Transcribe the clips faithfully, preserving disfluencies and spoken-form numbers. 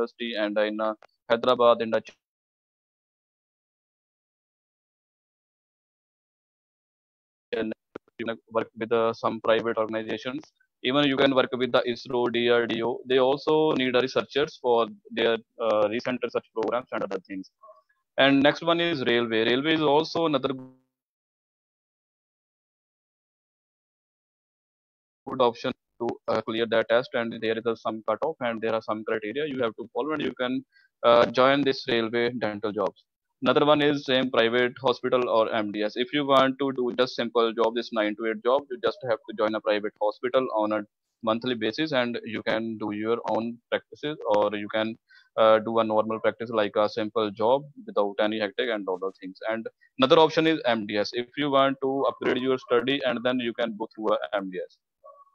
University, and in uh, Hyderabad, in the Chennai, you can work with uh, some private organizations. Even you can work with the ISRO, D R D O. They also need uh, researchers for their uh, recent research programs and other things. And next one is railway. Railway is also another good option to uh, clear that test, and there is a some cutoff and there are some criteria you have to follow, and you can uh, join this railway dental jobs. Another one is same private hospital or M D S. If you want to do just simple job, this nine to eight job, you just have to join a private hospital on a monthly basis, and you can do your own practices, or you can uh, do a normal practice like a simple job without any hectic and all those things. And another option is M D S. If you want to upgrade your study, and then you can go through a M D S.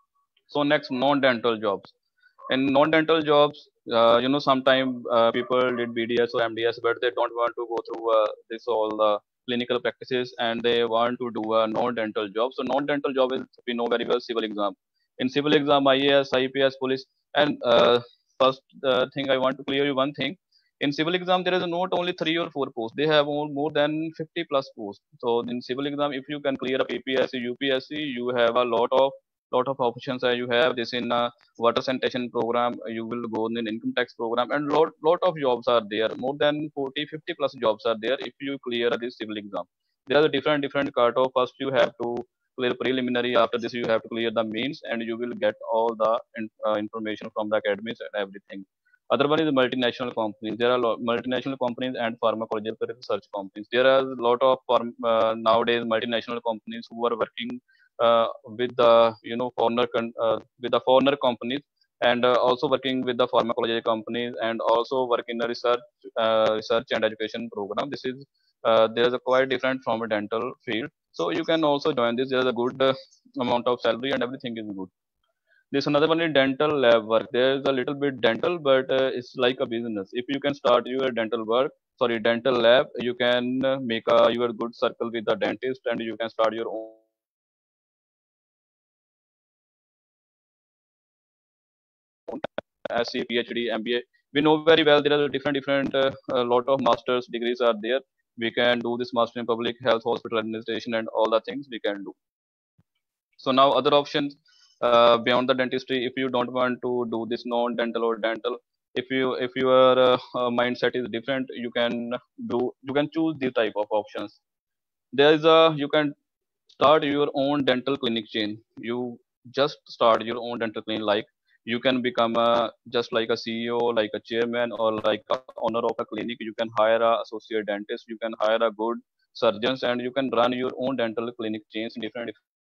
So next, non-dental jobs. In non-dental jobs, uh, you know, sometimes uh, people did B D S or M D S, but they don't want to go through uh, this all the clinical practices, and they want to do a non-dental job. So non-dental job is, we know very well, civil exam. In civil exam, I A S, I P S, police, and uh, first uh, thing I want to clear you one thing. In civil exam, there is not only three or four posts. They have more, more than fifty plus posts. So in civil exam, if you can clear a P P S C, U P S C, you have a lot of lot of options. Uh, you have this in uh, water sanitation program, you will go in income tax program, and lot lot of jobs are there. More than forty, fifty plus jobs are there if you clear this civil exam. There are different different cutoff. First you have to clear preliminary, after this you have to clear the means, and you will get all the in, uh, information from the academies and everything. Other one is multinational companies. There are lo- multinational companies and pharmacological research companies. There are a lot of farm, uh, nowadays multinational companies who are working uh, with the you know foreigner con- uh, with the foreigner companies, and uh, also working with the pharmacology companies, and also work in the research uh, research and education program. This is uh, there's a quite different from a dental field, so you can also join this. There's a good uh, amount of salary and everything is good. This another one is dental lab work. There's a little bit dental, but uh, it's like a business. If you can start your dental work, sorry, dental lab, you can uh, make a your good circle with the dentist, and you can start your own S C, PhD, M B A. We know very well there are different different uh, a lot of masters degrees are there. We can do this master in public health, hospital administration, and all the things we can do. So now other options uh, beyond the dentistry, if you don't want to do this non-dental or dental, if you if your uh, uh, mindset is different, you can do you can choose these type of options. There is a you can start your own dental clinic chain. You just start your own dental clinic. Like you can become a just like a C E O, like a chairman, or like a owner of a clinic. You can hire a associate dentist. You can hire a good surgeons, and you can run your own dental clinic chains in different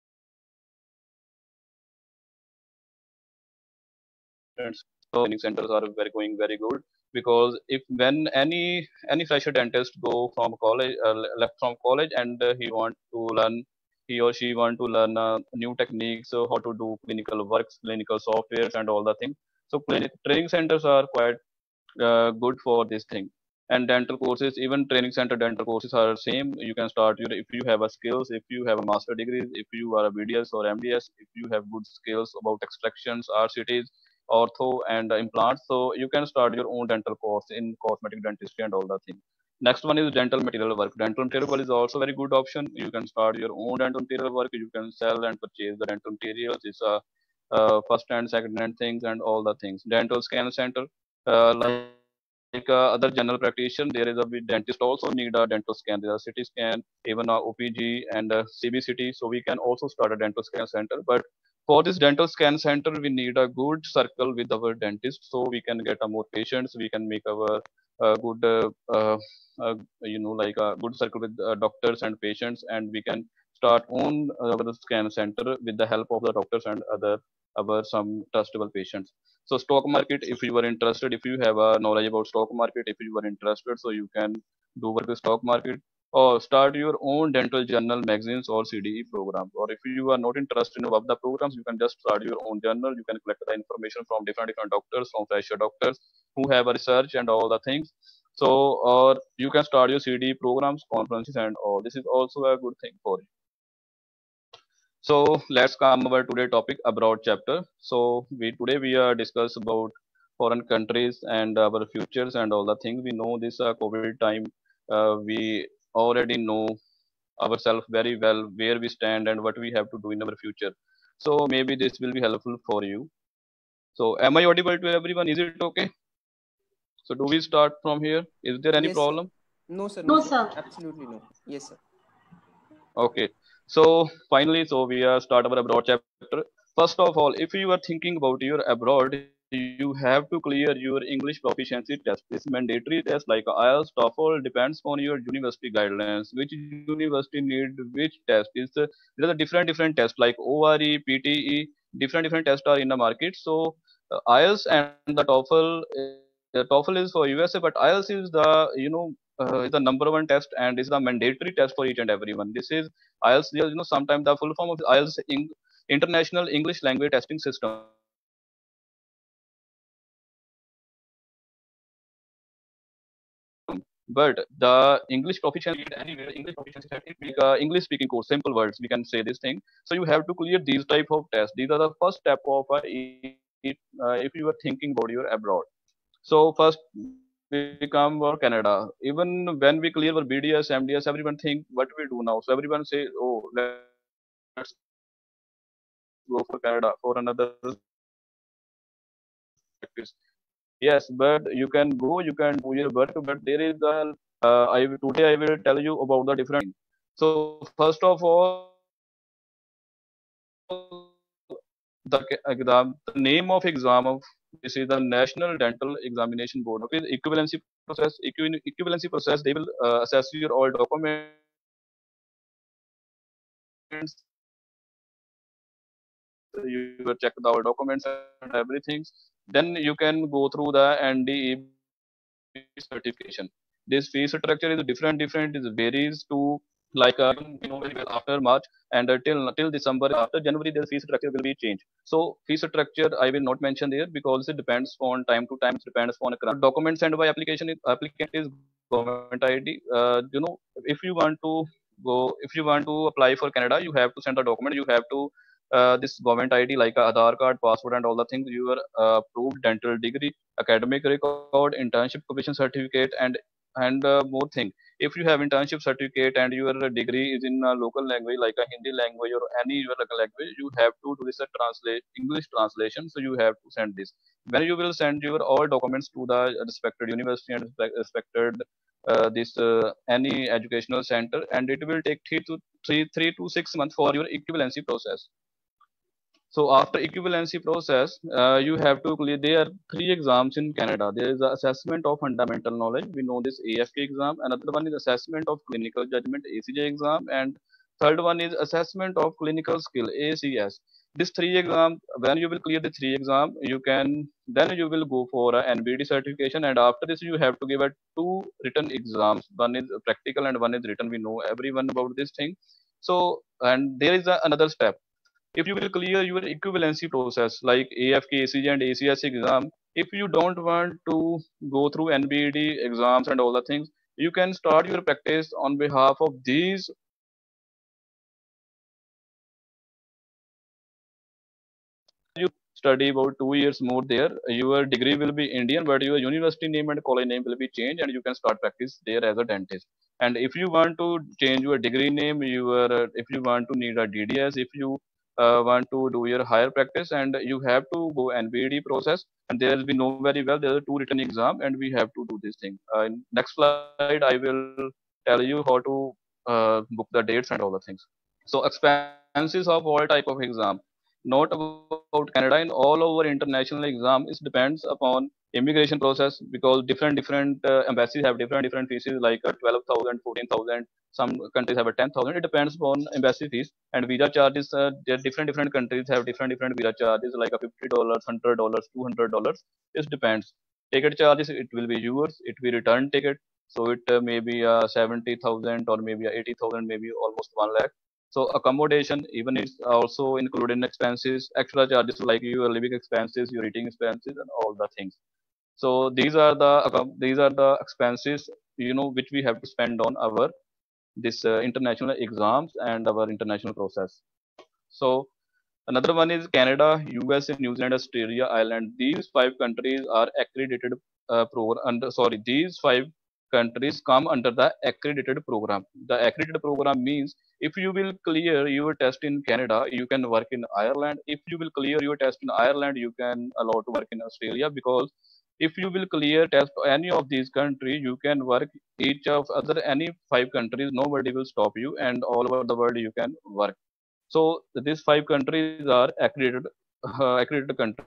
different so clinic centers are very going very good, because if when any any fresher dentist go from college uh, left from college, and uh, he want to learn he or she want to learn uh, new techniques, so how to do clinical works, clinical softwares, and all the things. So clinic training centers are quite uh, good for this thing. And dental courses, even training center dental courses are same. You can start your if you have a skills, if you have a master degree, if you are a B D S or M D S, if you have good skills about extractions, R C Ts, ortho, and uh, implants, so you can start your own dental course in cosmetic dentistry and all the things. Next one is dental material work. Dental material work is also very good option. You can start your own dental material work. You can sell and purchase the dental materials. It's a uh, first and second hand things and all the things. Dental scan center, uh, like like uh, other general practitioner, there is a bit dentist also need a dental scan. There are C T scan, even a O P G and a C B C T. So we can also start a dental scan center. But for this dental scan center, we need a good circle with our dentist, so we can get a more patients. We can make our uh, good, uh, uh, uh, you know, like a good circle with uh, doctors and patients, and we can start own our scan center with the help of the doctors and other our some trustable patients. So stock market, if you are interested, if you have a knowledge about stock market, if you are interested, so you can do work with stock market, or start your own dental journal, magazines, or C D E programs. Or if you are not interested in one of the programs, you can just start your own journal. You can collect the information from different different doctors, from fresher doctors who have a research and all the things. So, or you can start your C D E programs, conferences, and all. This is also a good thing for you. So let's come our today topic, abroad chapter. So we today we are discuss about foreign countries and our futures and all the things. We know this uh, COVID time. Uh, we already know ourselves very well where we stand and what we have to do in our future. So maybe this will be helpful for you. So am I audible to everyone? Is it okay? So do we start from here? Is there any Yes, sir. problem? No, sir. No, No, sir. sir. Absolutely no. Yes, sir. Okay. So finally, so we are start our abroad chapter. First of all, if you are thinking about your abroad, you have to clear your English proficiency test. This mandatory test like IELTS, TOEFL depends on your university guidelines. Which university need which test? Is uh, there are different different tests like O R E, P T E, different different tests are in the market. So uh, IELTS and the TOEFL, uh, TOEFL is for U S A, but IELTS is the you know uh, is the number one test and is the mandatory test for each and everyone. This is IELTS, you know, sometimes the full form of IELTS in International English Language Testing System. But the English proficiency test, if you are thinking about your abroad, you have to clear this test. This is the mandatory test. It will be like a English speaking course, simple words, we can say this thing. So you have to clear these type of tests. These are the first step of uh, it, uh, if you are thinking about your abroad. So first we come for Canada. Even when we clear our B D S, M D S, everyone think what we do now. So everyone say, oh, let's go for Canada for another practice. Yes, but you can go, you can do your work, but there is the uh, I will- today I will tell you about the different things. So first of all, the exam, the name of exam of this is the National Dental Examination Board. Okay, equivalency process. Equi- equivalency process. They will uh, assess your all documents. You will check the all documents. You will check the all documents. You will check the all documents. You will check the all documents and everything. Then you can go through the N D E B certification. This fee structure is different, different. It varies to like uh, even you know very well after March and uh, till till December. After January, their fee structure will be changed. So fee structure I will not mention there because it depends on time to time. It depends on criteria. Your documents sent by application is applicant is government I D. Uh, you know, if you want to go, if you want to apply for Canada, you have to send the document. You have to uh, this government I D like a Aadhaar card, passport, and all the things. Your uh, approved dental degree, academic record, internship completion certificate, and and uh, more thing. If you have internship certificate and your degree is in a local language like a Hindi language or any your local language, you have to do this a translate English translation. So you have to send this. When you will send your all documents to the respected university and respect- respected uh, this uh, any educational center, and it will take three to three three to six months for your equivalency process. So after equivalency process, uh, you have to clear. There are three exams in Canada. There is the assessment of fundamental knowledge. We know this A F K exam. Another one is assessment of clinical judgment A C J exam, and third one is assessment of clinical skill A C S. This three exam. When you will clear the three exam, you can then you will go for a N B D certification, and after this you have to give a two written exams. One is practical and one is written. We know everyone about this thing. So and there is a, another step. If you will clear your equivalency process like A F K, A C J, and A C S exam, if you don't want to go through N B D exams and all the things, you can start your practice on behalf of these universities and institutes. You study about two years more there. Your degree will be Indian, but your university name and college name will be changed, and you can start practice there as a dentist. And if you want to change your degree name, your uh, if you want to need a D D S, if you uh, want to do your higher practice, and you have to go N B D process, and there will be no very well. There are two written exam, and we have to do this thing. Uh, in next slide, I will tell you how to uh, book the dates and all the things. So expenses of all type of exam, not about Canada, in all over international exam, it depends upon immigration process because different different uh, embassies have different different fees like uh, twelve thousand, fourteen thousand. Some countries have a ten thousand. It depends upon embassy fees and visa charges. Uh, there different different countries have different different visa charges like a fifty dollars, hundred dollars, two hundred dollars. It depends. Ticket charges it will be yours. It will return ticket. So it uh, may be uh, seventy thousand or maybe uh, eighty thousand, maybe almost one lakh. So accommodation even is also included in expenses, extra charges like your living expenses, your eating expenses, and all the things. So these are the account- these are the expenses you know which we have to spend on our this uh, international exams and our international process. So Another one is Canada, U S A, New Zealand, Australia, Ireland. These five countries are accredited uh, program under sorry, these five countries come under the accredited program. The accredited program means if you will clear your test in Canada, you can work in Ireland. If you will clear your test in Ireland, you can allow to work in Australia, because if you will clear test any of these countries, you can work each of other any five countries. Nobody will stop you, and all over the world you can work. So these five countries are accredited, uh, accredited countries.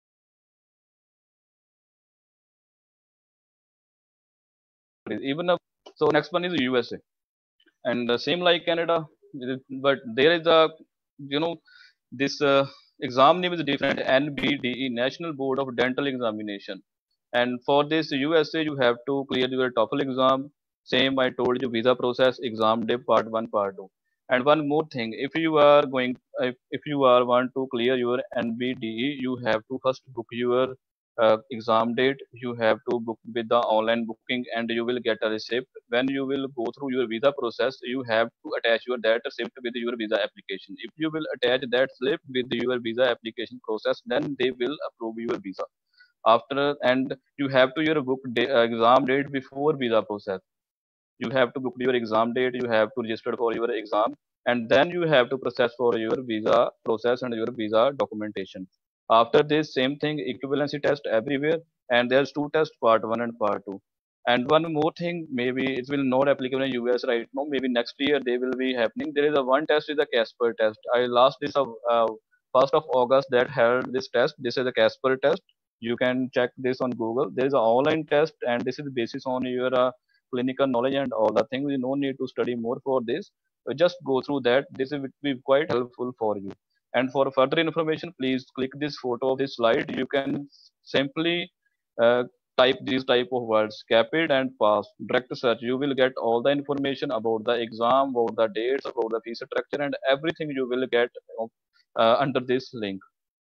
Even uh, so, next one is U S A, and uh, same like Canada, but there is a you know this uh, exam name is different. N B D E, National Board of Dental Examination, and for this U S A you have to clear your TOEFL exam. Same I told you, visa process, exam day, part one, part two. And one more thing, if you are going, if, if you are want to clear your N B D E, you have to first book your uh, exam date. You have to book with the online booking, and you will get a receipt. When you will go through your visa process, you have to attach your that receipt with your visa application. If you will attach that slip with your visa application process, then they will approve your visa. After, and you have to your book day, uh, exam date before visa process. You have to book your exam date, you have to register for your exam, and then you have to process for your visa process and your visa documentation. After this, same thing, equivalency test everywhere, and there's two tests, part one and part two. And one more thing, maybe it will not applicable in US right now, maybe next year they will be happening. There is a one test is a Casper test. I last this of uh, first of August that held this test. This is a Casper test. You can check this on Google. There is an online test, and this is basis on your uh, clinical knowledge and all the things. You no need to study more for this. Uh, Just go through that. This will be quite helpful for you. And for further information, please click this photo of this slide. You can simply uh, type these type of words, capid and pass, direct search. You will get all the information about the exam, about the dates, about the fee structure, and everything you will get uh, under this link.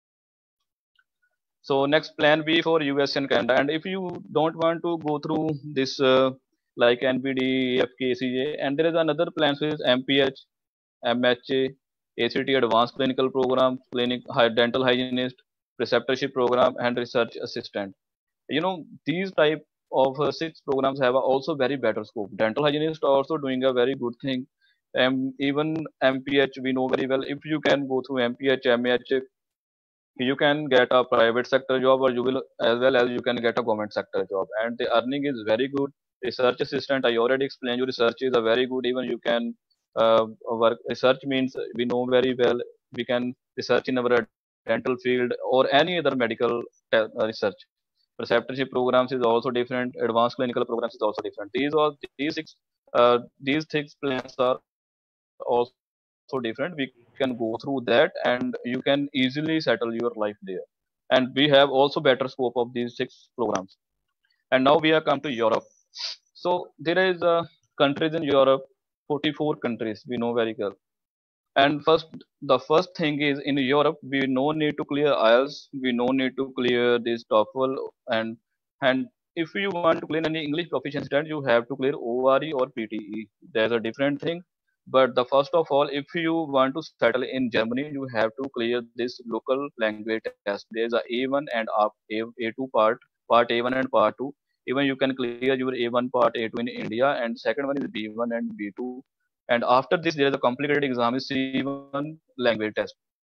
So next, plan B for U S and Canada. And if you don't want to go through this uh, like N P D, F K C J, and there is another plan, which is M P H, M H A, A C T Advanced Clinical Program, Clinic Dental Hygienist, Preceptorship Program, and Research Assistant. You know, these type of uh, six programs have a also very better scope. Dental hygienist are also doing a very good thing. Um, even M P H we know very well. If you can go through M P H, M H, you can get a private sector job, or you will, as well as you can get a government sector job, and the earning is very good. Research assistant, I already explained you, research is a very good. Even you can uh, work research means we know very well, we can research in our dental field or any other medical te- uh, research. Preceptorship programs is also different, advanced clinical programs is also different. These all these six uh, these six plans are also different. We can go through that, and you can easily settle your life there. And we have also better scope of these six programs. And now we have come to Europe. So there is uh, countries in Europe, forty-four countries. We know very well. And first, the first thing is in Europe, we no need to clear I E L T S. We no need to clear this TOEFL, and and if you want to clear any English proficiency test, you have to clear O R E or P T E. There's a different thing. But the first of all, if you want to settle in Germany, you have to clear this local language test. There's a A one and A, A, A2 part, part A one and part two. Even you can clear your A one part A two in India, and second one is B one and B two. And after this, there is a complicated exam, is C one language test.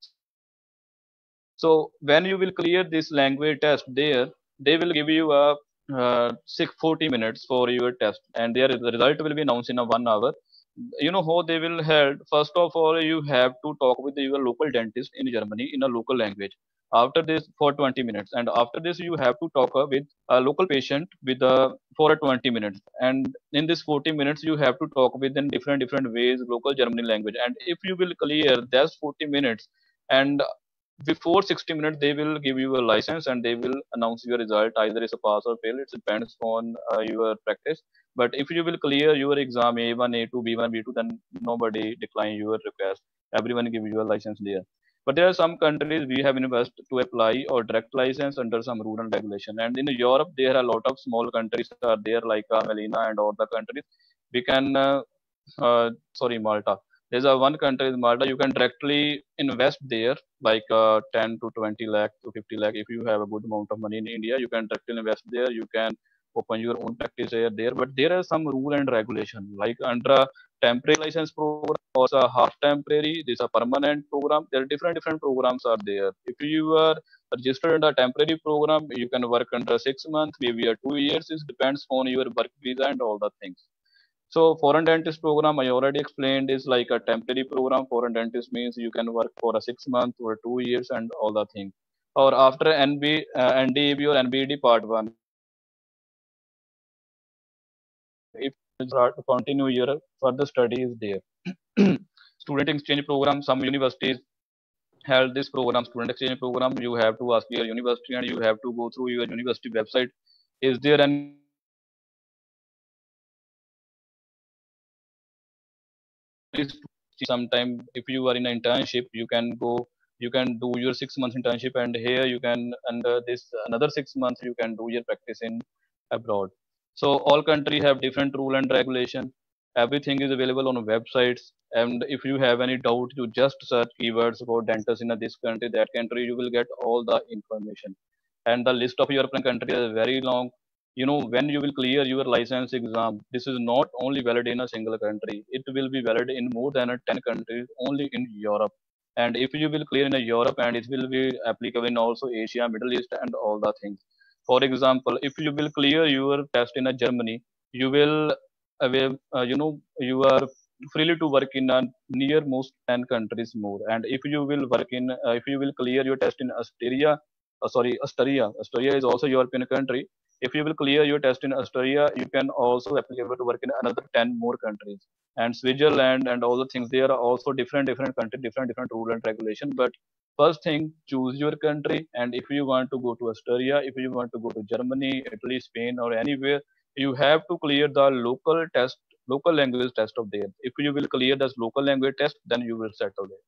So when you will clear this language test there, they will give you a uh, six forty minutes for your test, and their the result will be announced in a one hour. You know how they will held. First of all, you have to talk with your local dentist in Germany in a local language. After this, for twenty minutes, and after this, you have to talk uh, with a local patient with a for a twenty minutes. And in this forty minutes, you have to talk with in different different ways local German language. And if you will clear that's forty minutes, and before sixty minutes they will give you a license, and they will announce your result, either it's a pass or fail. It depends on uh, your practice. But if you will clear your exam A one, A two, B one, B two, then nobody decline your request. Everyone give you a license there. But there are some countries we have invested to apply or direct license under some rule and regulation. And in Europe, there are a lot of small countries are there, like uh, Melina and all the countries. We can, uh, uh, sorry, Malta. There's a one country is Malta. You can directly invest there, like uh, ten to twenty lakh to fifty lakh. If you have a good amount of money in India, you can directly invest there. You can open your own practice area there. But there are some rule and regulation, like under a temporary license program or a half temporary. This is a permanent program. There are different different programs are there. If you are registered in a temporary program, you can work under six months, maybe a two years. It depends on your work visa and all the things. So foreign dentist program I already explained is like a temporary program. Foreign dentist means you can work for a six months or two years and all the things. Or after N B, uh, N D E B or N B E D part one, if you start to continue your further studies there. Student exchange program, some universities held this program, student exchange program. You have to ask your university and you have to go through your university website. Is there any sometime if you are in an internship you can go, you can do your six months internship and here you can under this another six months you can do your practice in abroad. So all countries have different rule and regulation. Everything is available on websites, and if you have any doubt you just search keywords about dentists in this country that country, you will get all the information. And the list of European countries is very long. You know, when you will clear your license exam, this is not only valid in a single country, it will be valid in more than uh, ten countries only in Europe. And if you will clear in a Europe, and it will be applicable in also Asia, Middle East and all the things. For example, if you will clear your test in a Germany, you will away, uh, you know, you are freely to work in a near most ten countries more. And if you will work in uh, if you will clear your test in Austria, uh, sorry, Austria. Austria is also European country. If you will clear your test in Austria, you can also applicable to work in another ten more countries. And Switzerland and all the things, they are also different, different country, different, different rule and regulation. But first thing, choose your country. And if you want to go to Austria, if you want to go to Germany, Italy, Spain, or anywhere, you have to clear the local test, local language test of there. If you will clear this local language test, then you will settle there.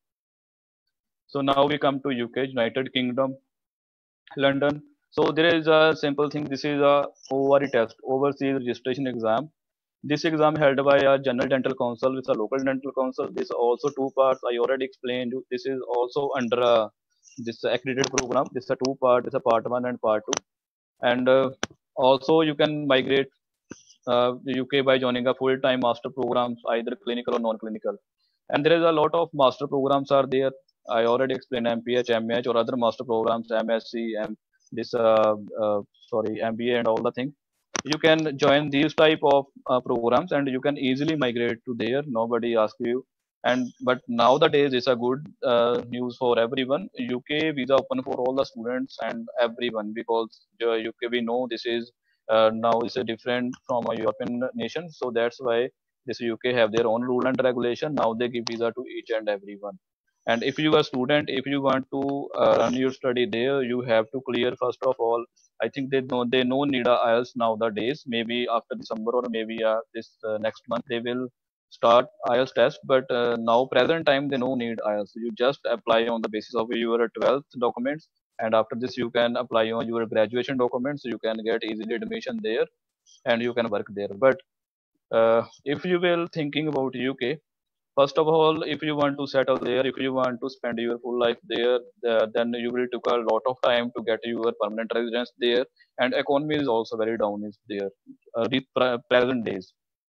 So now we come to U K, United Kingdom, London. So there is a simple thing. This is a O R E test, Overseas Registration Exam. This exam held by a General Dental Council with a local dental council. This also two parts. I already explained you. This is also under a, this accredited program. This is a two part. This is a part one and part two. And uh, also you can migrate uh, U K by joining a full-time master programs, either clinical or non-clinical. And there is a lot of master programs are there. I already explained M P H, M H, or other master programs, M S c, M, this uh, uh, sorry, M B A and all the things. You can join these type of uh, programs and you can easily migrate to there. Nobody asks you. And but nowadays it's a good uh, news for everyone. U K visa open for all the students and everyone, because the U K we know this is uh, now is a different from a European nation. So that's why this U K have their own rule and regulation. Now they give visa to each and everyone. And if you are a student, if you want to uh, run your study there, you have to clear first of all. I think they know they no need a I E L T S nowadays. Maybe after December or maybe uh, this uh, next month they will start I E L T S test. But uh, now present time they no need I E L T S. You just apply on the basis of your twelfth documents, and after this you can apply on your graduation documents. You can get easily admission there, and you can work there. But uh, if you will thinking about U K, first of all, if you want to settle there, if you want to spend your full life there, uh, then you will take a lot of time to get your permanent residence there. And economy is also very down is there, uh, the pre- present days.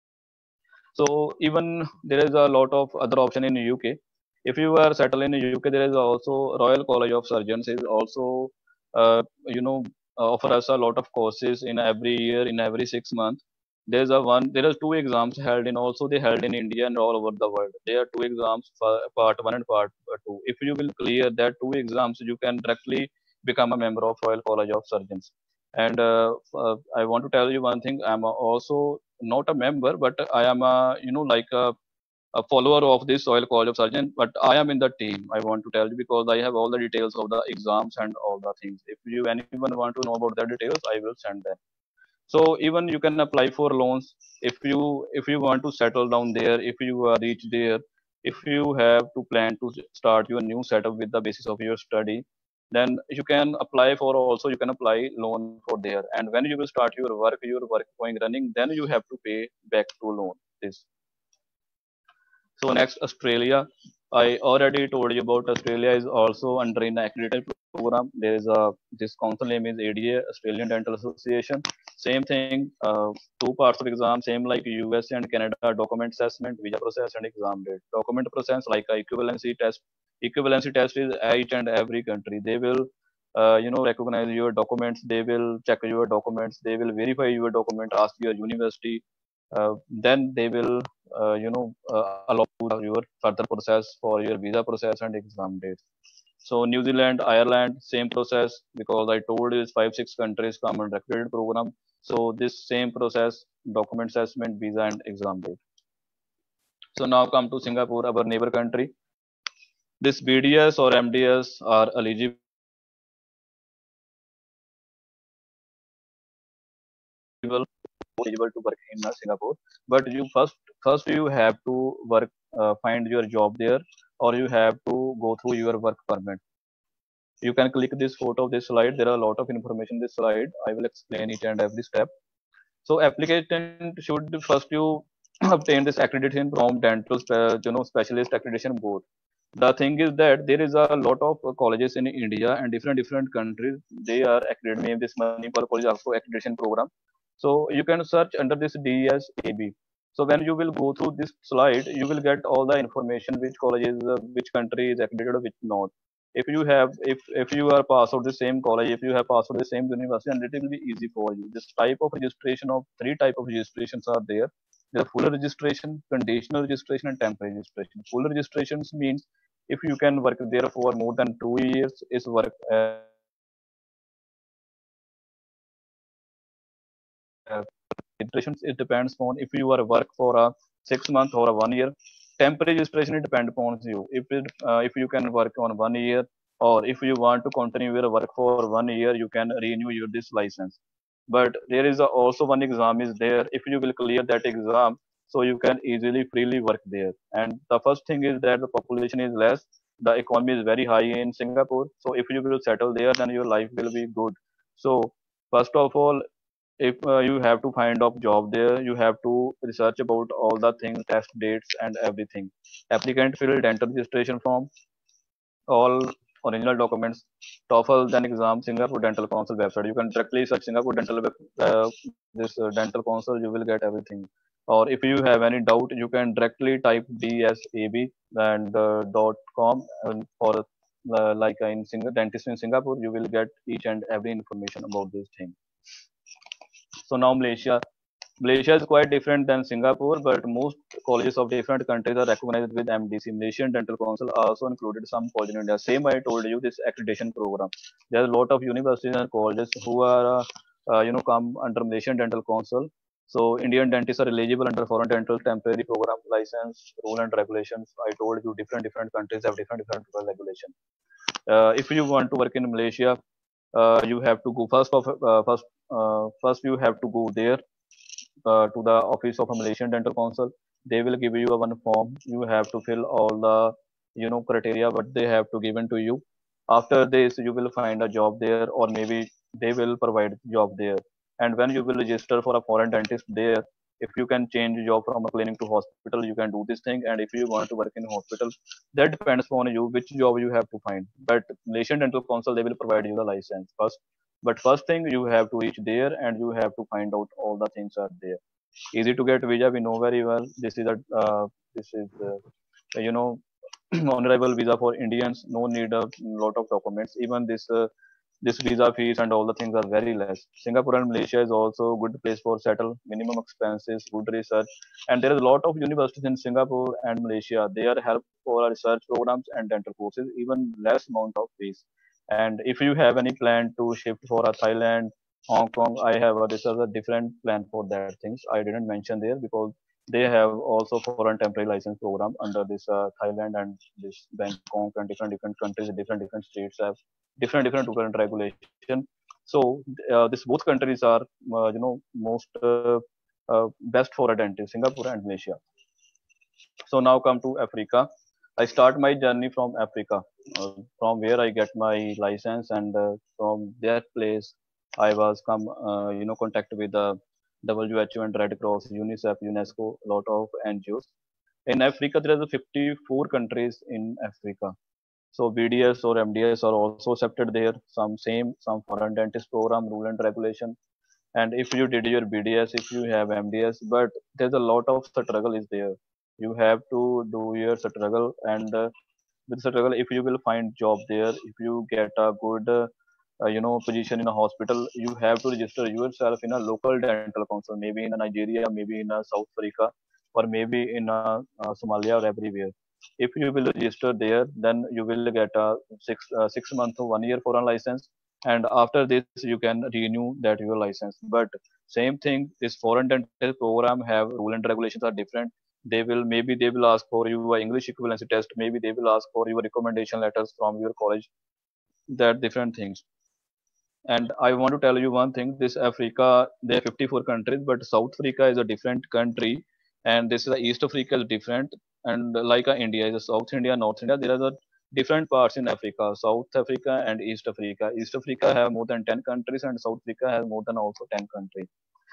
So even there is a lot of other option in U K. If you are settled in U K, there is also Royal College of Surgeons is also, uh, you know, offer us a lot of courses in every year, in every six months. There's a one, there are two exams held in, also they held in India and all over the world. There are two exams, for part one and part two. If you will clear that two exams, you can directly become a member of Royal College of Surgeons. And uh, uh, I want to tell you one thing. I'm also not a member, but I am a, you know, like a, a follower of this Royal College of Surgeons. But I am in the team. I want to tell you because I have all the details of the exams and all the things. If you anyone want to know about the details, I will send them. So even you can apply for loans if you if you want to settle down there, if you are reach there, if you have to plan to start your new setup with the basis of your study, then you can apply for, also you can apply loan for there. And when you will start your work, your work going running, then you have to pay back to loan this. So next, Australia. I already told you about Australia is also under an accredited program. There is a this council name is A D A, Australian Dental Association. Same thing, uh, two parts of exam, same like U S and Canada. Document assessment, visa process, and exam date. Document process like a equivalency test. Equivalency test is each and every country. They will, uh, you know, recognize your documents. They will check your documents. They will verify your document. Ask your university. Uh, then they will, uh, you know, uh, allow your further process for your visa process and exam dates. So New Zealand, Ireland, same process because I told you is five, six countries come under accredited program. So this same process, document assessment, visa and exam date. So now come to Singapore, our neighbor country. This B D S or M D S are eligible eligible to work in uh, Singapore. But you first first you have to work, uh, find your job there, or you have to go through your work permit. You can click this photo of this slide. There are a lot of information in this slide. I will explain each and every step. So applicant should first you obtain this accreditation from dental, you know, specialist accreditation board. The thing is that there is a lot of colleges in India and different different countries. They are accredited. Maybe this Manipal college also accreditation program. So you can search under this D S A B. So when you will go through this slide, you will get all the information which colleges, uh, which country is accredited, which not. If you have, if if you are passed out the same college, if you have passed out the same university, and it will be easy for you. This type of registration of three type of registrations are there. There are full registration, conditional registration, and temporary registration. Full registrations means if you can work there for more than two years, is work. Uh, registrations it depends on if you are work for a six month or a one year. Temporary registration it depends upon you. If it uh, if you can work on one year, or if you want to continue your work for one year, you can renew your this license. But there is a, also one exam is there. If you will clear that exam, so you can easily freely work there. And the first thing is that the population is less, the economy is very high in Singapore. So if you will settle there, then your life will be good. So first of all, if uh, you have to find a job there, you have to research about all the things, test dates and everything. Applicant fill dental registration form, all original documents, TOEFL, then exam, Singapore Dental Council website. You can directly search Singapore Dental uh, this uh, Dental Council, you will get everything. Or if you have any doubt, you can directly type D S A B and uh, dot com, and for uh, like uh, in Singapore dentist in Singapore, you will get each and every information about this thing. So now Malaysia. Malaysia is quite different than Singapore, but most colleges of different countries are recognized with M D C. Malaysian Dental Council also included some colleges in India. Same I told you, this accreditation program. There are a lot of universities and colleges who are, uh, uh, you know, come under Malaysian Dental Council. So Indian dentists are eligible under foreign dental temporary program license, rule and regulations. I told you different different countries have different different regulations. Uh, if you want to work in Malaysia, uh, you have to go first of uh, first uh, first you have to go there uh, to the office of a Malaysian Dental Council. They will give you a one form. You have to fill all the, you know, criteria what they have to given to you. After this, you will find a job there, or maybe they will provide job there. And when you will register for a foreign dentist there, if you can change job from a clinic to hospital, you can do this thing. And if you want to work in hospital, that depends on you which job you have to find. But Malaysian Dental Council, they will provide you the license first. But first thing, you have to reach there and you have to find out all the things are there. Easy to get visa, we know very well. This is a uh, this is uh, you know, honorable visa for Indians. No need a lot of documents. Even this uh, this visa fees and all the things are very less. Singapore and Malaysia is also a good place for settle. Minimum expenses, good research, and there is a lot of universities in Singapore and Malaysia. They are help for research programs and dental courses. Even less amount of fees. And if you have any plan to shift for a Thailand, Hong Kong, I have a, this is a different plan for that things. I didn't mention there because they have also foreign temporary license program under this uh, Thailand and this Bangkok and different different countries, different different states have different different current regulation. So uh, this both countries are uh, you know, most uh, uh, best for a dentist, Singapore and Malaysia. So now come to Africa. I start my journey from Africa, uh, from where I get my license, and uh, from that place I was come, uh, you know, contact with the W H O and Red Cross, UNICEF, UNESCO, a lot of N G Os. In Africa, there are fifty-four countries in Africa. So B D S or M D S are also accepted there. Some same, some foreign dentist program, rule and regulation. And if you did your B D S, if you have M D S, but there's a lot of struggle is there. You have to do your struggle, and uh, with struggle, if you will find job there, if you get a good, uh, uh, you know, position in a hospital, you have to register yourself in a local dental council, maybe in a Nigeria, maybe in a South Africa, or maybe in a, uh, Somalia or everywhere. If you will register there, then you will get a six uh, six month or one year foreign license, and after this you can renew that your license. But same thing, this foreign dental program have rule and regulations are different. They will maybe they will ask for you a English equivalency test, maybe they will ask for your recommendation letters from your college, that different things. And I want to tell you one thing, this Africa, there are fifty-four countries, but South Africa is a different country, and this is a East Africa is different. And like uh, India is a South India, North India, there are the different parts in Africa, South Africa and East Africa. East Africa have more than ten countries, and South Africa has more than also ten countries.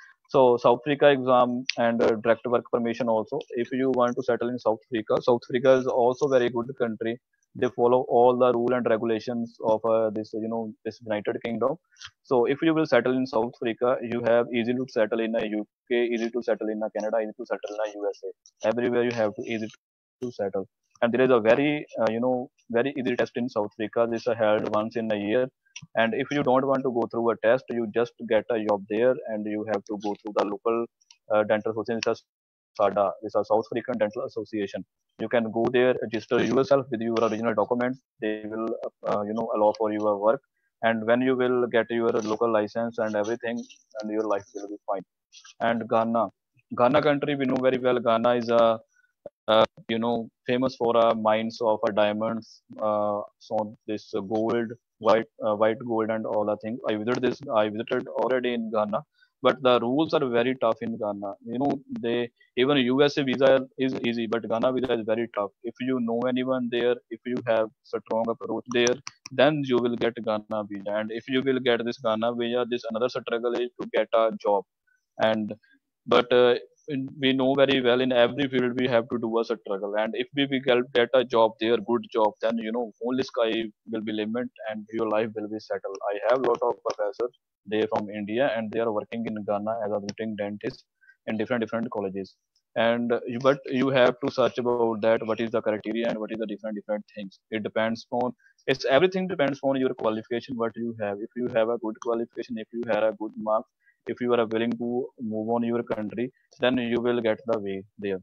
So South Africa exam and uh, direct work permission also. If you want to settle in South Africa, South Africa is also very good country. They follow all the rule and regulations of uh, this, you know, this United Kingdom. So if you will settle in South Africa, you have easy to settle in a U K, easy to settle in a Canada, easy to settle in a U S A. Everywhere you have to easy to settle. And there is a very, uh, you know, very easy test in South Africa. This is held once in a year, and if you don't want to go through a test, you just get a job there, and you have to go through the local uh, dental association. It's a SADA, it's a South African Dental Association. You can go there, register yourself with your original documents. They will, uh, you know, allow for your work. And when you will get your local license and everything, and your life will be fine. And Ghana, Ghana country we know very well. Ghana is a uh, you know, famous for uh, mines of uh, diamonds, uh, so this uh, gold, white, uh, white gold, and all the things. I visited this. I visited already in Ghana, but the rules are very tough in Ghana. You know, they even U S A visa is easy, but Ghana visa is very tough. If you know anyone there, if you have strong approach there, then you will get Ghana visa. And if you will get this Ghana visa, this another struggle is to get a job. And but uh, in, we know very well in every field we have to do a struggle, and if we will get, get a job there, good job, then you know only sky will be limit and your life will be settled. I have lot of professors, they from India, and they are working in Ghana as a visiting dentist in different different colleges. And uh, you, but you have to search about that, what is the criteria and what is the different different things. It depends on, it's everything depends on your qualification, what you have. If you have a good qualification, if you have a good mark, if you are willing to move on your country, then you will get the way there.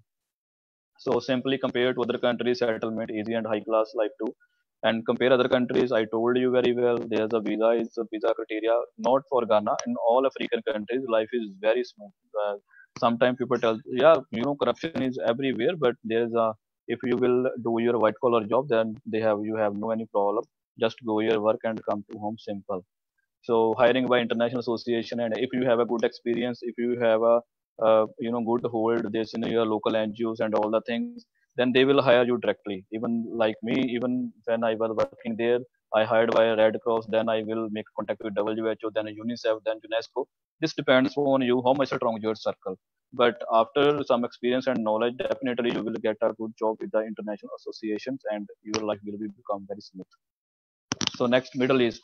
So simply compare to other countries, settlement easy and high class life too. And compare other countries. I told you very well. There's a visa is a visa criteria not for Ghana. In all African countries, life is very smooth. Uh, Sometimes people tell, yeah, you know, corruption is everywhere, but there's a, if you will do your white collar job, then they have you have no any problem. Just go your work and come to home simple. So hiring by international association, and if you have a good experience, if you have a uh, you know good hold this in your local N G Os and all the things, then they will hire you directly. Even like me, even when I was working there, I hired by Red Cross. Then I will make contact with W H O, then UNICEF, then UNESCO. This depends on you how much strong your circle. But after some experience and knowledge, definitely you will get a good job with the international associations, and your life will be become very smooth. So next, Middle East.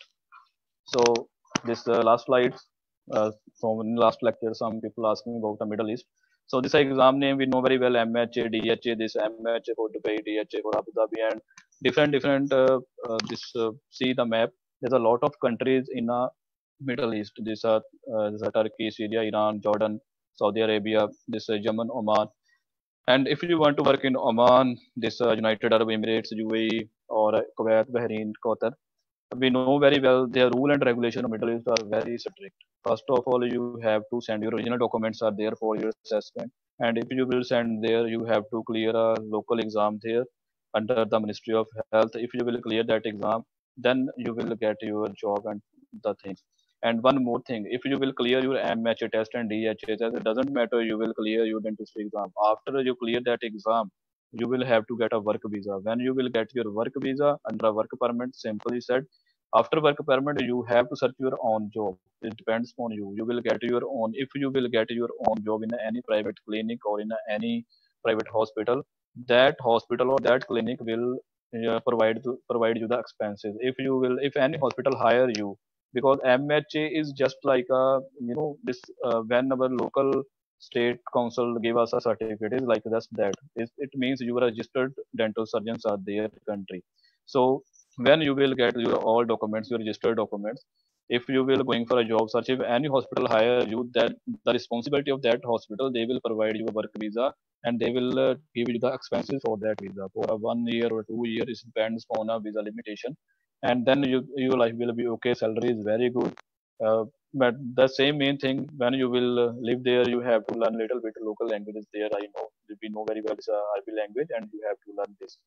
So this uh, last slide. Uh, so in last lecture, some people ask me about the Middle East. So this exam name we know very well: M H A, D H A. This M H A for Dubai, D H A for Abu Dhabi, and different different. Uh, uh, this uh, see the map. There's a lot of countries in the Middle East. This are uh, this are Turkey, Syria, Iran, Jordan, Saudi Arabia. This uh, Yemen, Oman. And if you want to work in Oman, this uh, United Arab Emirates, U A E, or uh, Kuwait, Bahrain, Qatar, we know very well their rule and regulation of Middle East are very strict. First of all, you have to send your original documents are there for your assessment, and if you will send there, you have to clear a local exam there under the Ministry of Health. If you will clear that exam, then you will get your job and the things. And one more thing, if you will clear your M H A test and D H A test, it doesn't matter. You will clear your dentistry exam. After you clear that exam, you will have to get a work visa. When you will get your work visa under a work permit, simply said, after work permit, you have to search your own job. It depends on you. You will get your own. If you will get your own job in any private clinic or in any private hospital, that hospital or that clinic will uh, provide to, provide you the expenses. If you will, if any hospital hire you, because M H A is just like a, you know, this uh, when our local state council give us a certificate, is like just that. It, it means you are registered dental surgeons are their country. So when you will get your all documents, your registered documents, if you will going for a job search, if any hospital hire you, that the responsibility of that hospital, they will provide you a work visa, and they will uh, give you the expenses for that visa for a one year or two year. It depends on a visa limitation, and then you your life will be okay. Salary is very good, uh, but the same main thing, when you will uh, live there, you have to learn little bit local languages there. I know we know very well it's a Arabic language, and you have to learn this.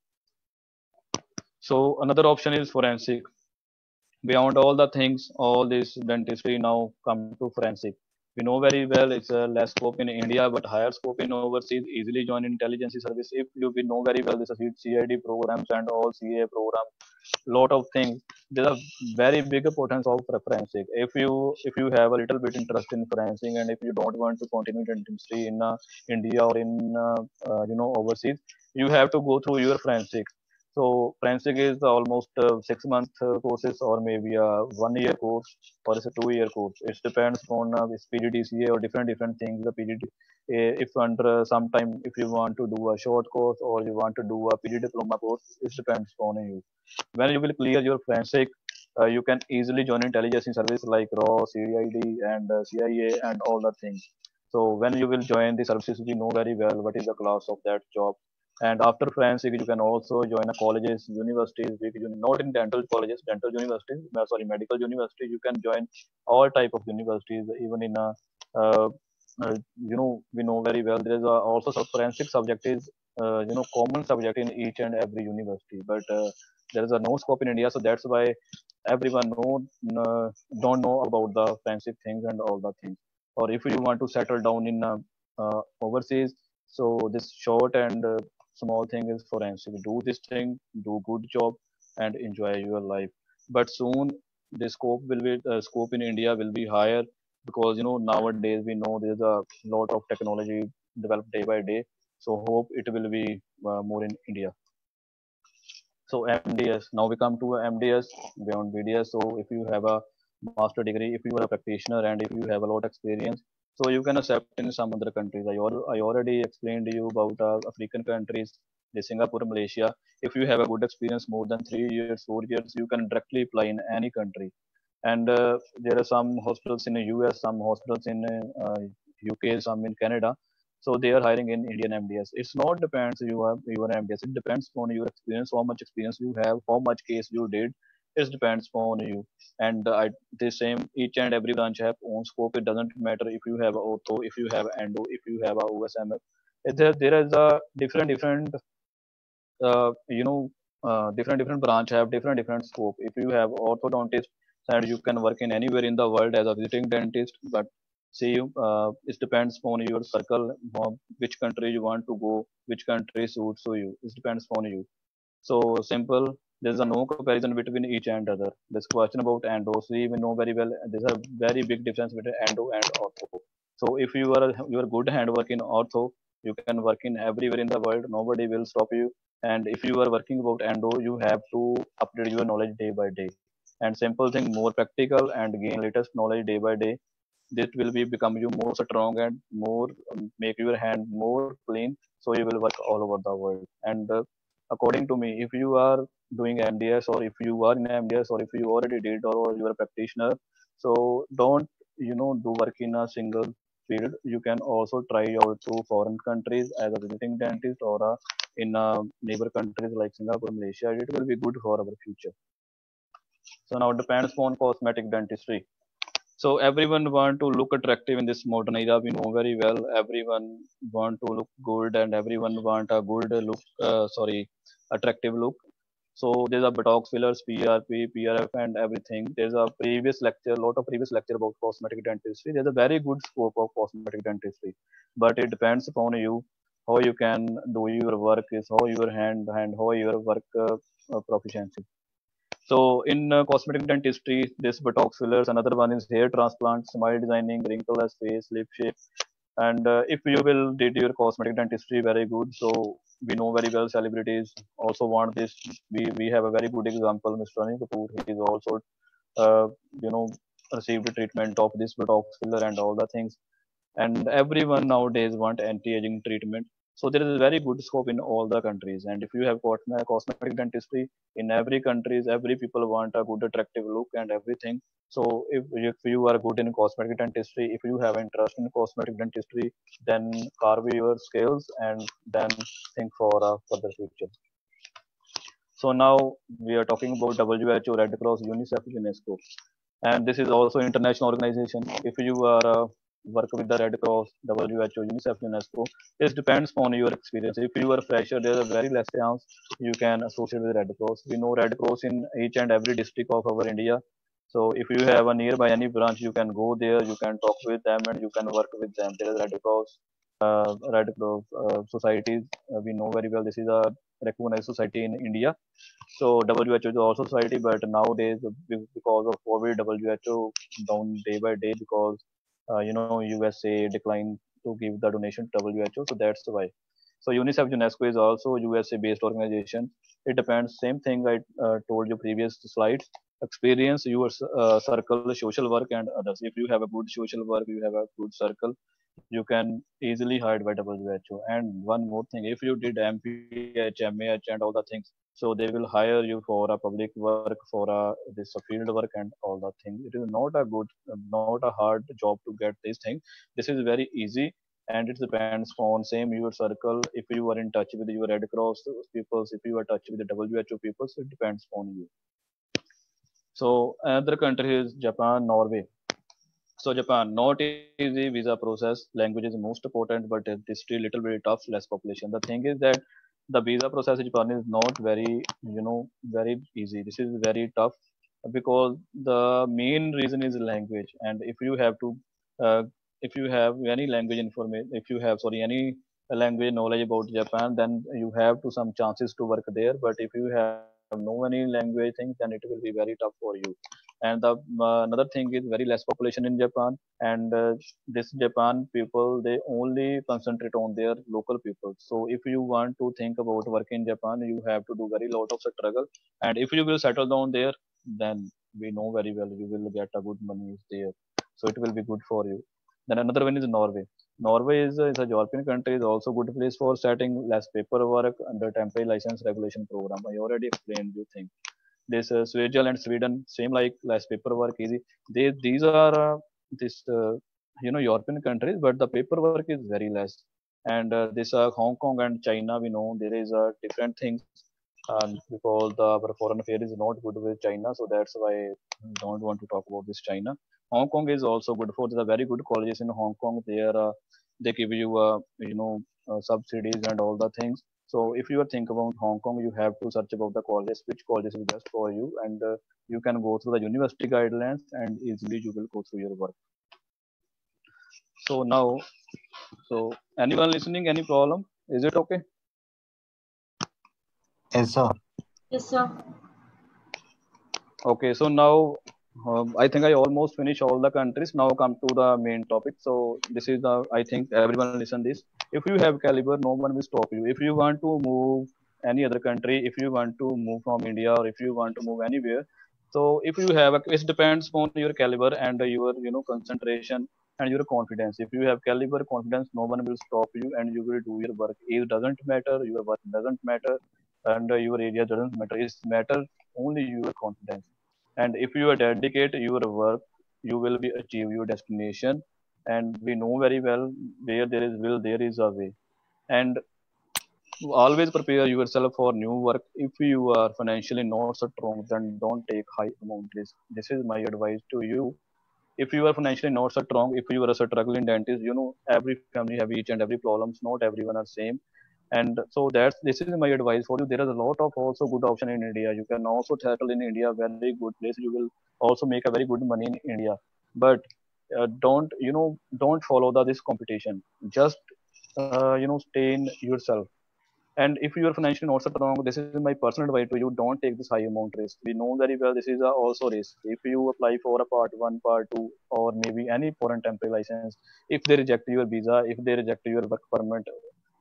So another option is forensic. Beyond all the things, all this dentistry now come to forensic. We know very well it's a less scope in India, but higher scope in overseas. Easily join intelligence service. If you we know very well, this is C I D programs and all C A programs, lot of things. There's a very big importance of forensic. If you if you have a little bit interest in forensic, and if you don't want to continue dentistry in uh, India or in uh, uh, you know overseas, you have to go through your forensic. So forensic is almost uh, six month uh, courses, or maybe a one year course, or it's a two year course. It depends on uh, this P G D C A or different different things. The P G D, uh, if under uh, sometime if you want to do a short course or you want to do a P G diploma course, it depends on you. When you will clear your forensic, uh, you can easily join intelligence service like R A W, C I D, and uh, C I A, and all the things. So when you will join the services, we know very well what is the class of that job. And after forensic, you can also join a colleges, universities, big uni- not in dental colleges, dental universities, no, sorry, medical university. You can join all type of universities, even in a, uh, uh, you know, we know very well there is a, also some forensic subject is, uh, you know, common subject in each and every university, but uh, there is a no scope in India, so that's why everyone know, uh, don't know about the forensic things and all the things. Or if you want to settle down in uh, uh, overseas, so this short and uh, small thing is forensic. Do this thing, do good job, and enjoy your life. But soon the scope will be uh, scope in India will be higher, because you know nowadays we know there's a lot of technology developed day by day. So hope it will be uh, more in India. So M D S. Now we come to M D S beyond B D S. So if you have a master degree, if you are a practitioner, and if you have a lot of experience, so you can accept in some other countries. I, al- I already explained to you about uh, African countries, the Singapore, Malaysia. If you have a good experience more than three years, four years, you can directly apply in any country. And uh, there are some hospitals in the U S, some hospitals in uh, U K, some in Canada. So they are hiring in Indian M D S. It's not depends you have your M D S. It depends on your experience, how much experience you have, how much case you did. It depends on you. And uh, I, the same each and every branch have own scope. It doesn't matter if you have ortho, if you have endo, if you have a O S M F. There, there is a different different uh, you know uh, different different branch have different different scope. If you have orthodontist, and you can work in anywhere in the world as a visiting dentist, but see uh, it depends on your circle, uh, which country you want to go, which country suits to you. It depends on you. So simple. There's a no comparison between each and other. This question about endo, so we know very well there's a very big difference between endo and ortho. So if you are you are good hand work in ortho, you can work in everywhere in the world. Nobody will stop you. And if you are working about endo, you have to update your knowledge day by day. And simple thing, more practical and gain latest knowledge day by day. This will be become you more strong and more um, make your hand more clean. So you will work all over the world. And uh, according to me, if you are doing M D S, or if you are in M D S, or if you already did, or you are a practitioner, so don't you know do work in a single field. You can also try out to foreign countries as a visiting dentist, or a, in uh, neighbor countries like Singapore, Malaysia. It will be good for our future. So now it depends on cosmetic dentistry. So everyone want to look attractive in this modern era. We know very well. Everyone want to look good, and everyone want a good look. Uh, sorry, attractive look. So there's a Botox fillers, P R P, P R F, and everything. There's a previous lecture, a lot of previous lecture about cosmetic dentistry. There's a very good scope of cosmetic dentistry, but it depends upon you how you can do your work, is how your hand and how your work uh, uh, proficiency. So in uh, cosmetic dentistry, this Botox fillers. Another one is hair transplant, smile designing, wrinkleless face, lip shape. And uh, if you will did your cosmetic dentistry very good, so we know very well celebrities also want this. We we have a very good example, Mister Anil Kapoor. He is also uh, you know received treatment of this Botox filler and all the things, and everyone nowadays want anti-aging treatment. So there is a very good scope in all the countries, and if you have got a cosmetic dentistry in every countries, every people want a good attractive look and everything. So if, if you are good in cosmetic dentistry, if you have interest in cosmetic dentistry, then carve your skills and then think for a further future. So now we are talking about W H O, Red Cross, UNICEF, UNESCO, and this is also international organization. If you are uh, work with the Red Cross, W H O, UNICEF, UNESCO, it depends on your experience. If you are fresher, there is a very less chance you can associate with Red Cross. We know Red Cross in each and every district of our India. So if you have a nearby any branch, you can go there, you can talk with them, and you can work with them. There is Red Cross, uh, Red Cross uh, societies. Uh, we know very well this is a recognized society in India. So W H O is also society, but nowadays because of COVID, W H O down day by day because uh, you know U S A declined to give the donation to W H O, so that's why. So UNICEF UNESCO is also U S A based organization. It depends. Same thing I uh, told you previous slides. Experience your uh, circle, social work, and others. If you have a good social work, you have a good circle, you can easily hide by W H O. And one more thing, if you did M P H, M A H, and all the things, so they will hire you for a public work, for a this a field work, and all the things. It is not a good, not a hard job to get these things. This is very easy, and it depends on same your circle. If you are in touch with your Red Cross people, if you are in touch with the W H O people, so it depends on you. So another country is Japan, Norway. So Japan, not easy visa process. Language is most important, but it is still little bit tough. Less population. The thing is that the visa process in Japan is not very, you know, very easy. This is very tough because the main reason is language. And if you have to, uh, if you have any language information, if you have sorry any language knowledge about Japan, then you have to some chances to work there. But if you have no any language thing, then it will be very tough for you. And the uh, another thing is very less population in Japan, and uh, this Japan people they only concentrate on their local people. So if you want to think about work in Japan, you have to do very lot of struggle, and if you will settle down there, then we know very well you will get a good money there, so it will be good for you. Then another one is Norway. Norway is, a- is a European country, is also good place for setting less paperwork under temporary license regulation program. I already explained you thing. This uh, Switzerland, Sweden, same like less paperwork, easy. They these are uh, this uh, you know European countries, but the paperwork is very less. And uh, this uh, Hong Kong and China, we know there is uh, different things, and because the our foreign affair is not good with China, so that's why I don't want to talk about this China. Hong Kong is also good for the very good colleges in Hong Kong. They are uh, they give you uh, you know uh, subsidies and all the things. So if you are thinking about Hong Kong, you have to search about the colleges, which college is best for you, and uh, you can go through the university guidelines and easily you will go through your work. So now, so anyone listening, any problem? Is it okay? Yes, sir. Yes, sir. Okay, so now um, I think I almost finished all the countries. Now come to the main topic. So this is the I think everyone listen this. If you have caliber, no one will stop you. If you want to move any other country, if you want to move from India or if you want to move anywhere, so if you have a, it depends on your caliber and your you know concentration and your confidence. If you have caliber, confidence, no one will stop you and you will do your work. Age doesn't matter, your work doesn't matter, and uh, your area doesn't matter. It matters only your confidence. And if you are dedicate your work, you will be achieve your destination. And we know very well where there is will, there is a way. And always prepare yourself for new work. If you are financially not so strong, then don't take high amount risk. This is my advice to you. If you are financially not so strong, if you are a struggling dentist, you know every family have each and every problems. Not everyone are same, and so that's this is my advice for you. There is a lot of also good option in India. You can also settle in India, very good place. You will also make a very good money in India. But uh, don't you know don't follow the this competition. Just uh, you know stay in yourself. And if you are financially not so strong, this is my personal advice to you. Don't take this high amount risk. We know very well this is a also risk. If you apply for a part one, part two, or maybe any foreign temporary license, if they reject your visa, if they reject your work permit,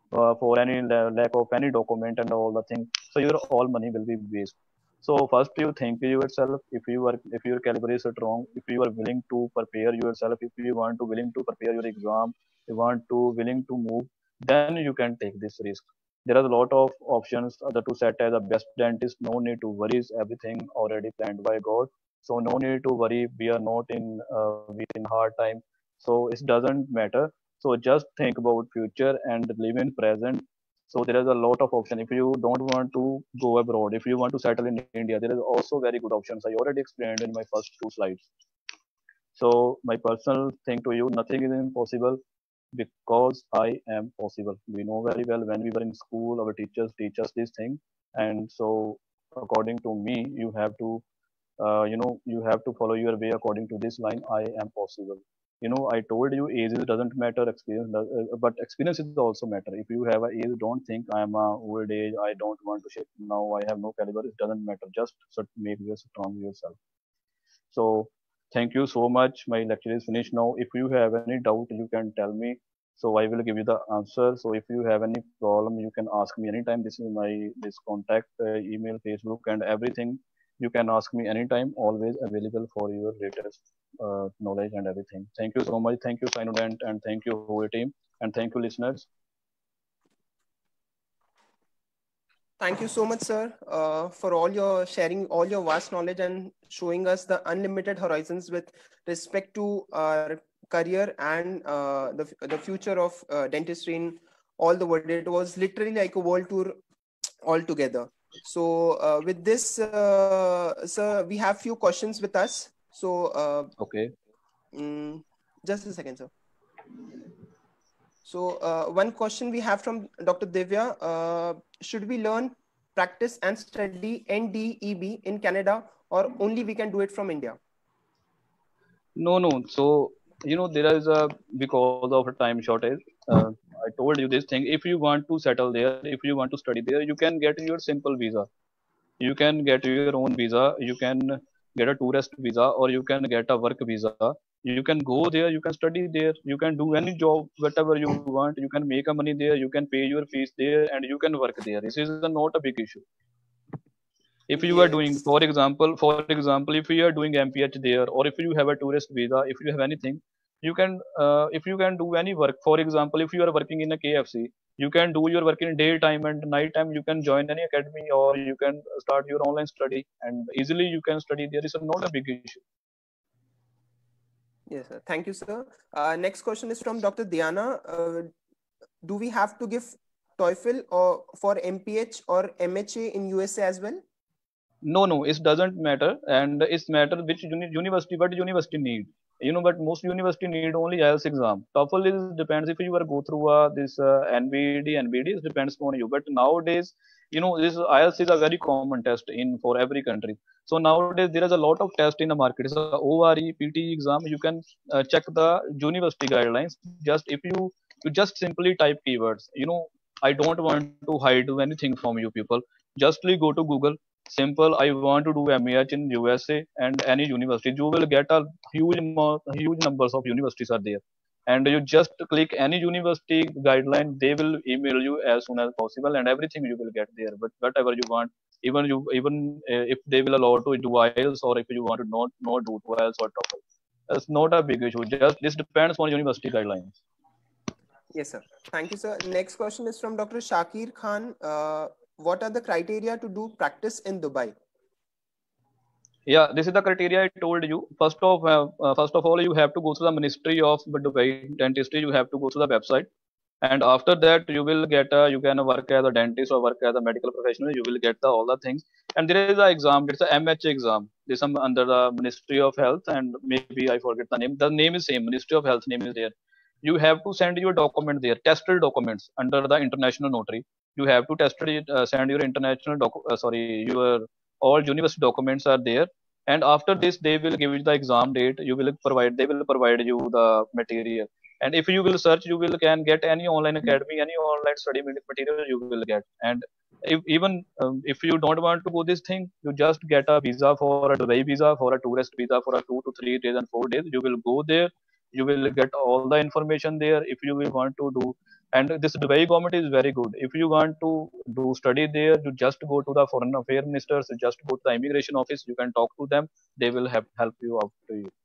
uh, for any la- lack of any document and all the things. So your all money will be waste. So first you think yourself, if you are if your caliber is strong, if you are willing to prepare yourself, if you want to willing to prepare your exam, you want to willing to move, then you can take this risk. There are a lot of options uh, to set as a best dentist. No need to worry, everything already planned by God. So no need to worry. We are not in uh, within hard time. So it doesn't matter. So just think about future and live in present. So there is a lot of option. If you don't want to go abroad, if you want to settle in India, there is also very good options. I already explained in my first two slides. So my personal thing to you, nothing is impossible because I am possible. We know very well when we were in school, our teachers teach us this thing. And so according to me, you have to, uh, you know, you have to follow your way according to this line, I am possible. You know, I told you age doesn't matter, experience does, uh, but experience is also matter. If you have a age, don't think I'm a old age, I don't want to shift now, I have no caliber, it doesn't matter. Just make you strong yourself. So thank you so much. My lecture is finished now. If you have any doubt, you can tell me. So I will give you the answer. So if you have any problem, you can ask me anytime. This is my this contact, uh, email, Facebook, and everything. You can ask me anytime. Always available for your latest uh, knowledge and everything. Thank you so much. Thank you, Sinodent, and thank you, whole team, and thank you, listeners. Thank you so much, sir, uh, for all your sharing all your vast knowledge and showing us the unlimited horizons with respect to our career and uh, the, the future of uh, dentistry in all the world. It was literally like a world tour altogether. So uh, with this, uh, sir, we have few questions with us. So uh, Okay. mm, just a second, sir. So uh, one question we have from Doctor Divya, uh, should we learn, practice and study N D E B in Canada or only we can do it from India? No, no. So, you know, there is a, because of a time shortage, uh, I told you this thing. If you want to settle there, if you want to study there, you can get your simple visa. You can get your own visa. You can get a tourist visa or you can get a work visa. You can go there, you can study there, you can do any job, whatever you want. You can make a money there, you can pay your fees there, and you can work there. This is not a big issue. If you are doing, Yes. for example for example if you are doing mph there, or if you have a tourist visa, if you have anything, you can uh, if you can do any work. For example, if you are working in a kfc, you can do your work in daytime and nighttime. You can join any academy or you can start your online study and easily you can study. There is not a big issue. Yes, sir. Thank you, sir. Uh, next question is from Doctor Diana. Uh, do we have to give TOEFL or for M P H or M H A in U S A as well? No, no, it doesn't matter, and it's matter which uni- university, what university need. You know, but most university need only I E L T S exam. TOEFL is depends if you are go through uh, this uh, N B D, N B D, it depends on you. But nowadays, you know, this I E L T S is a very common test in for every country. So nowadays there is a lot of test in the market. It's a O R E, P T exam. You can uh, check the university guidelines. Just if you you just simply type keywords. You know, I don't want to hide anything from you people. Justly go to Google. Simple, I want to do M A H in U S A and any university. You will get a huge amount, huge numbers of universities are there. And you just click any university guideline, they will email you as soon as possible, and everything you will get there. But whatever you want, even you even uh, if they will allow to do I E L T S, or if you want to not not do I E L T S or TOEFL, it's not a big issue. Just this depends on university guidelines. Yes, sir. Thank you, sir. Next question is from Doctor Shakir Khan. Uh, what are the criteria to do practice in Dubai? Yeah, this is the criteria I told you. First of uh, uh, first of all, you have to go to the Ministry of Dubai Dentistry. You have to go to the website, and after that, you will get a, you can work as a dentist or work as a medical professional. You will get the, all the things, and there is an exam. It's a M H exam. This is under the Ministry of Health, and maybe I forget the name. The name is same. Ministry of Health name is there. You have to send your document there, tested documents under the international notary. You have to test it, uh, send your international doc, uh, sorry, your all university documents are there. And after this, they will give you the exam date. You will provide, they will provide you the material. And if you will search, you will can get any online academy, any online study material you will get. And if, even um, if you don't want to go this thing, you just get a visa for a Dubai visa, for a tourist visa for a two to three days and four days. You will go there, you will get all the information there. If you will want to do And this Dubai government is very good. If you want to do study there, you just go to the foreign affairs ministers, you just go to the immigration office, you can talk to them, they will have help you out to you.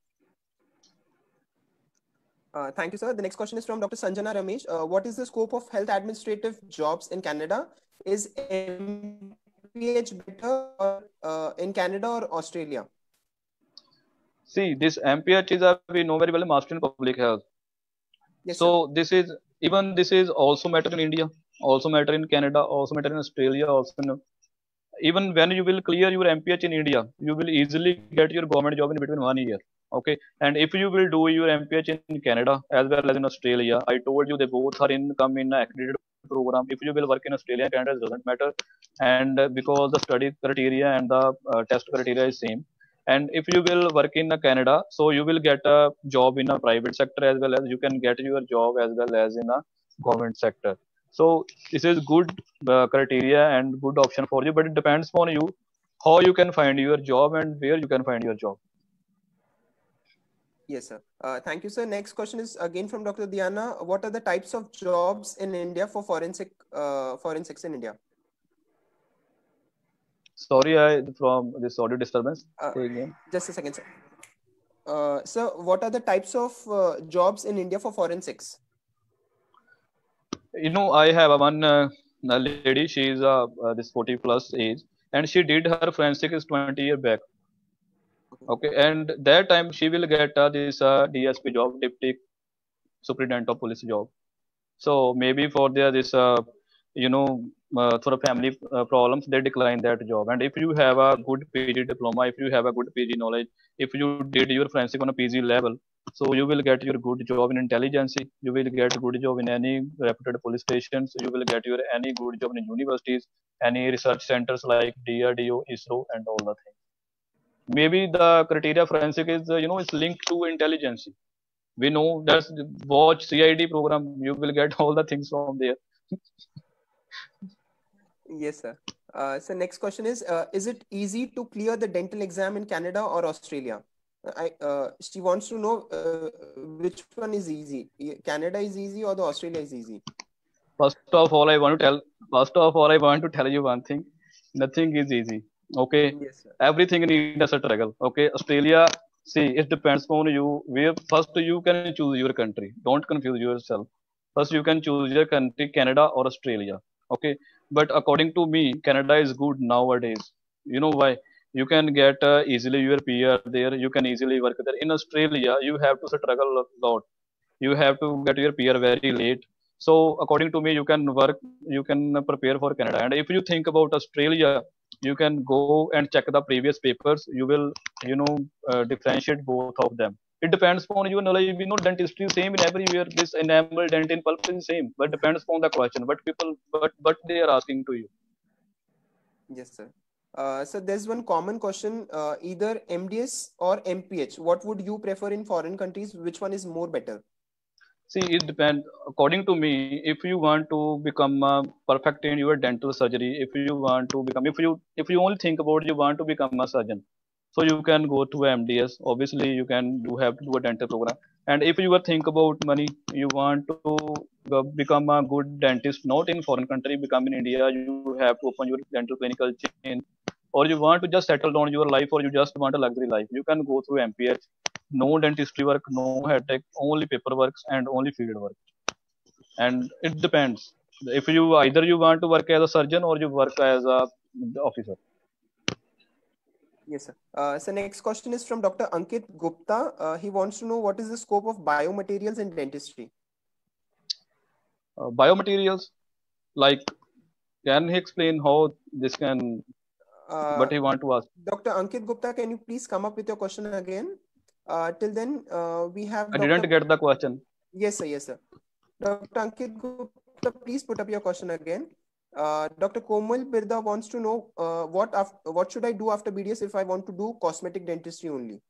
Uh, thank you, sir. The next question is from Doctor Sanjana Ramesh. Uh, what is the scope of health administrative jobs in Canada? Is M P H better or, uh, in Canada or Australia? See, this M P H is a, we know very well, master in public health. Yes, So sir. this is, even this is also matter in India, also matter in Canada, also matter in Australia, also in, even when you will clear your M P H in India, you will easily get your government job in between one year. Okay, and if you will do your M P H in Canada as well as in Australia, I told you they both are in come in a accredited program. If you will work in Australia, Canada, it doesn't matter, and uh, because the study criteria and the uh, test criteria is same. And if you will work in uh, Canada, so you will get a job in a private sector as well as you can get your job as well as in a government sector. So this is good uh, criteria and good option for you, but it depends on you how you can find your job and where you can find your job. Yes, sir. Uh, thank you, sir. Next question is again from Doctor Diana. What are the types of jobs in India for forensic uh, forensics in India? Sorry, I from this audio disturbance. Uh, Say again. just a second, sir. Uh, sir, what are the types of uh, jobs in India for forensics? You know, I have a one uh, a lady. She is uh, uh, this forty plus age, and she did her forensic is twenty year back. Okay, and that time she will get uh, this uh, D S P job, deputy superintendent of police job. So maybe for their this uh, you know uh, for a family uh, problems they decline that job. And if you have a good P G diploma, if you have a good P G knowledge, if you did your forensic on a P G level, so you will get your good job in intelligence. You will get good job in any reputed police stations. You will get your any good job in universities, any research centers like D R D O, ISRO, and all the things. Maybe the criteria forensic is uh, you know is linked to intelligence. We know that's watch C I D program. You will get all the things from there. Yes, sir. Uh, so next question is, uh, is it easy to clear the dental exam in Canada or Australia? I, uh, she wants to know uh, which one is easy. Canada is easy or the Australia is easy? First of all, I want to tell. First of all, I want to tell you one thing. Nothing is easy. Okay. Yes, sir. Everything needs a struggle. Okay. Australia. See, it depends on you. Where first you can choose your country. Don't confuse yourself. First, you can choose your country, Canada or Australia. Okay. But according to me, Canada is good nowadays. You know why? You can get uh, easily your P R there. You can easily work there. In Australia, you have to struggle a lot. You have to get your P R very late. So according to me, you can work, you can prepare for Canada. And if you think about Australia, you can go and check the previous papers. You will, you know, uh, differentiate both of them. It depends on your knowledge. We know dentistry is same in everywhere. This enamel dent in pulp is same, but depends on the question. But people, but but they are asking to you. Yes, sir. Uh, so there's one common question: uh, either M D S or M P H. What would you prefer in foreign countries? Which one is more better? See, it depends. According to me, if you want to become uh, perfect in your dental surgery, if you want to become, if you if you only think about you want to become a surgeon, so you can go to M D S. Obviously, you can do have to do a dental program. And if you think about money, you want to uh, become a good dentist, not in foreign country, become in India. You have to open your dental clinical chain, or you want to just settle down your life, or you just want a luxury life. You can go through M P H. No dentistry work, no headache, only paperwork and only field work. And it depends. If you either you want to work as a surgeon or you work as a officer. Yes, sir. Uh, so next question is from Doctor Ankit Gupta. Uh, he wants to know what is the scope of biomaterials in dentistry. Uh, biomaterials, like, can he explain how this can? Uh, what he want to ask? Doctor Ankit Gupta, can you please come up with your question again? Uh, till then, uh, we have. I Doctor didn't get the question. Yes, sir. Yes, sir. Doctor Ankit Gupta, please put up your question again. Uh, Doctor Komal Birda wants to know uh, what after, what should I do after B D S if I want to do cosmetic dentistry only?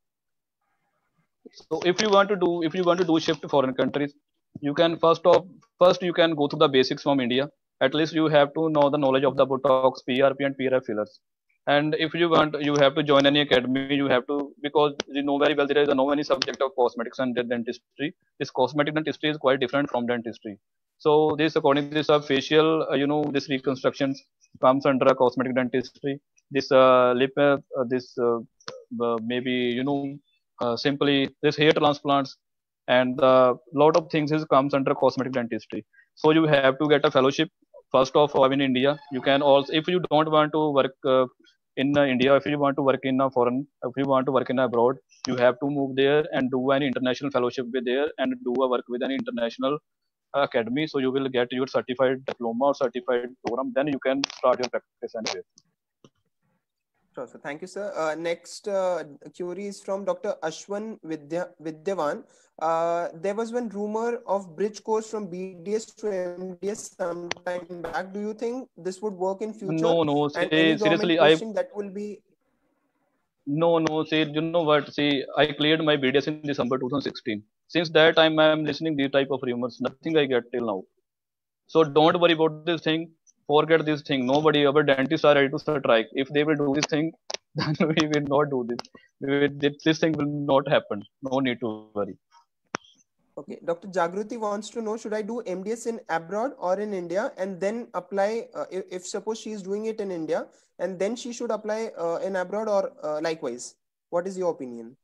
So if you want to do if you want to do shift to foreign countries, you can first of first you can go through the basics from India. At least you have to know the knowledge of the Botox, P R P, and P R F fillers. And if you want, you have to join any academy. You have to, because you know very well there is a no any subject of cosmetics and dentistry. This cosmetic dentistry is quite different from dentistry. So this, according to this, uh, facial, uh, you know, this reconstructions comes under a cosmetic dentistry. This uh, lip, uh, uh, this uh, uh, maybe you know, uh, simply this hair transplants, and a uh, lot of things is comes under cosmetic dentistry. So you have to get a fellowship first of all in India. You can also, if you don't want to work uh, in uh, India, if you want to work in a foreign, if you want to work in abroad, you have to move there and do an international fellowship with there and do a work with an international academy. So you will get your certified diploma or certified program. Then you can start your practice anywhere. Sure, sir. Thank you, sir. Uh, next uh, query is from Doctor Ashwan Vidya, Vidyavan. Uh, there was one rumor of bridge course from B D S to M D S some time back. Do you think this would work in future? No, no. And any Say, government seriously, I posting that will be... no, no. See, you know what? See, I cleared my B D S in December two thousand sixteen. Since that time, I am listening these type of rumors. Nothing I get till now. So don't worry about this thing. Forget this thing. Nobody, our dentists are ready to strike. If they will do this thing, then we will not do this. We will, this thing will not happen. No need to worry. Okay, Doctor Jagruti wants to know, should I do M D S in abroad or in India and then apply, uh, if, if suppose she is doing it in India and then she should apply uh, in abroad, or uh, likewise? What is your opinion?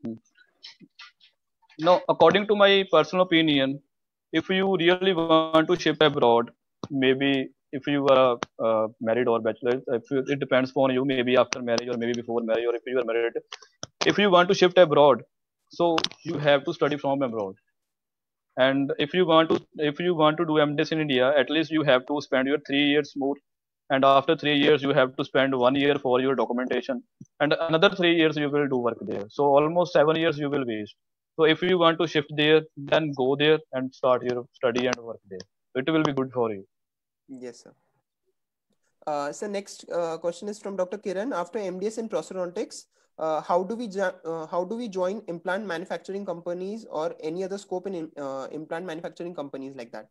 Now, according to my personal opinion, if you really want to shift abroad, maybe if you are uh, married or bachelor, if you, it depends on you, maybe after marriage or maybe before marriage, or if you are married. If you want to shift abroad, so you have to study from abroad. And if you want to, if you want to do M D S in India, at least you have to spend your three years more. And after three years, you have to spend one year for your documentation, and another three years you will do work there. So almost seven years you will waste. So if you want to shift there, then go there and start your study and work there. It will be good for you. Yes, sir. Uh, so next uh, question is from Doctor Kiran. After M D S in prosthodontics, uh, how do we uh, how do we join implant manufacturing companies or any other scope in uh, implant manufacturing companies like that?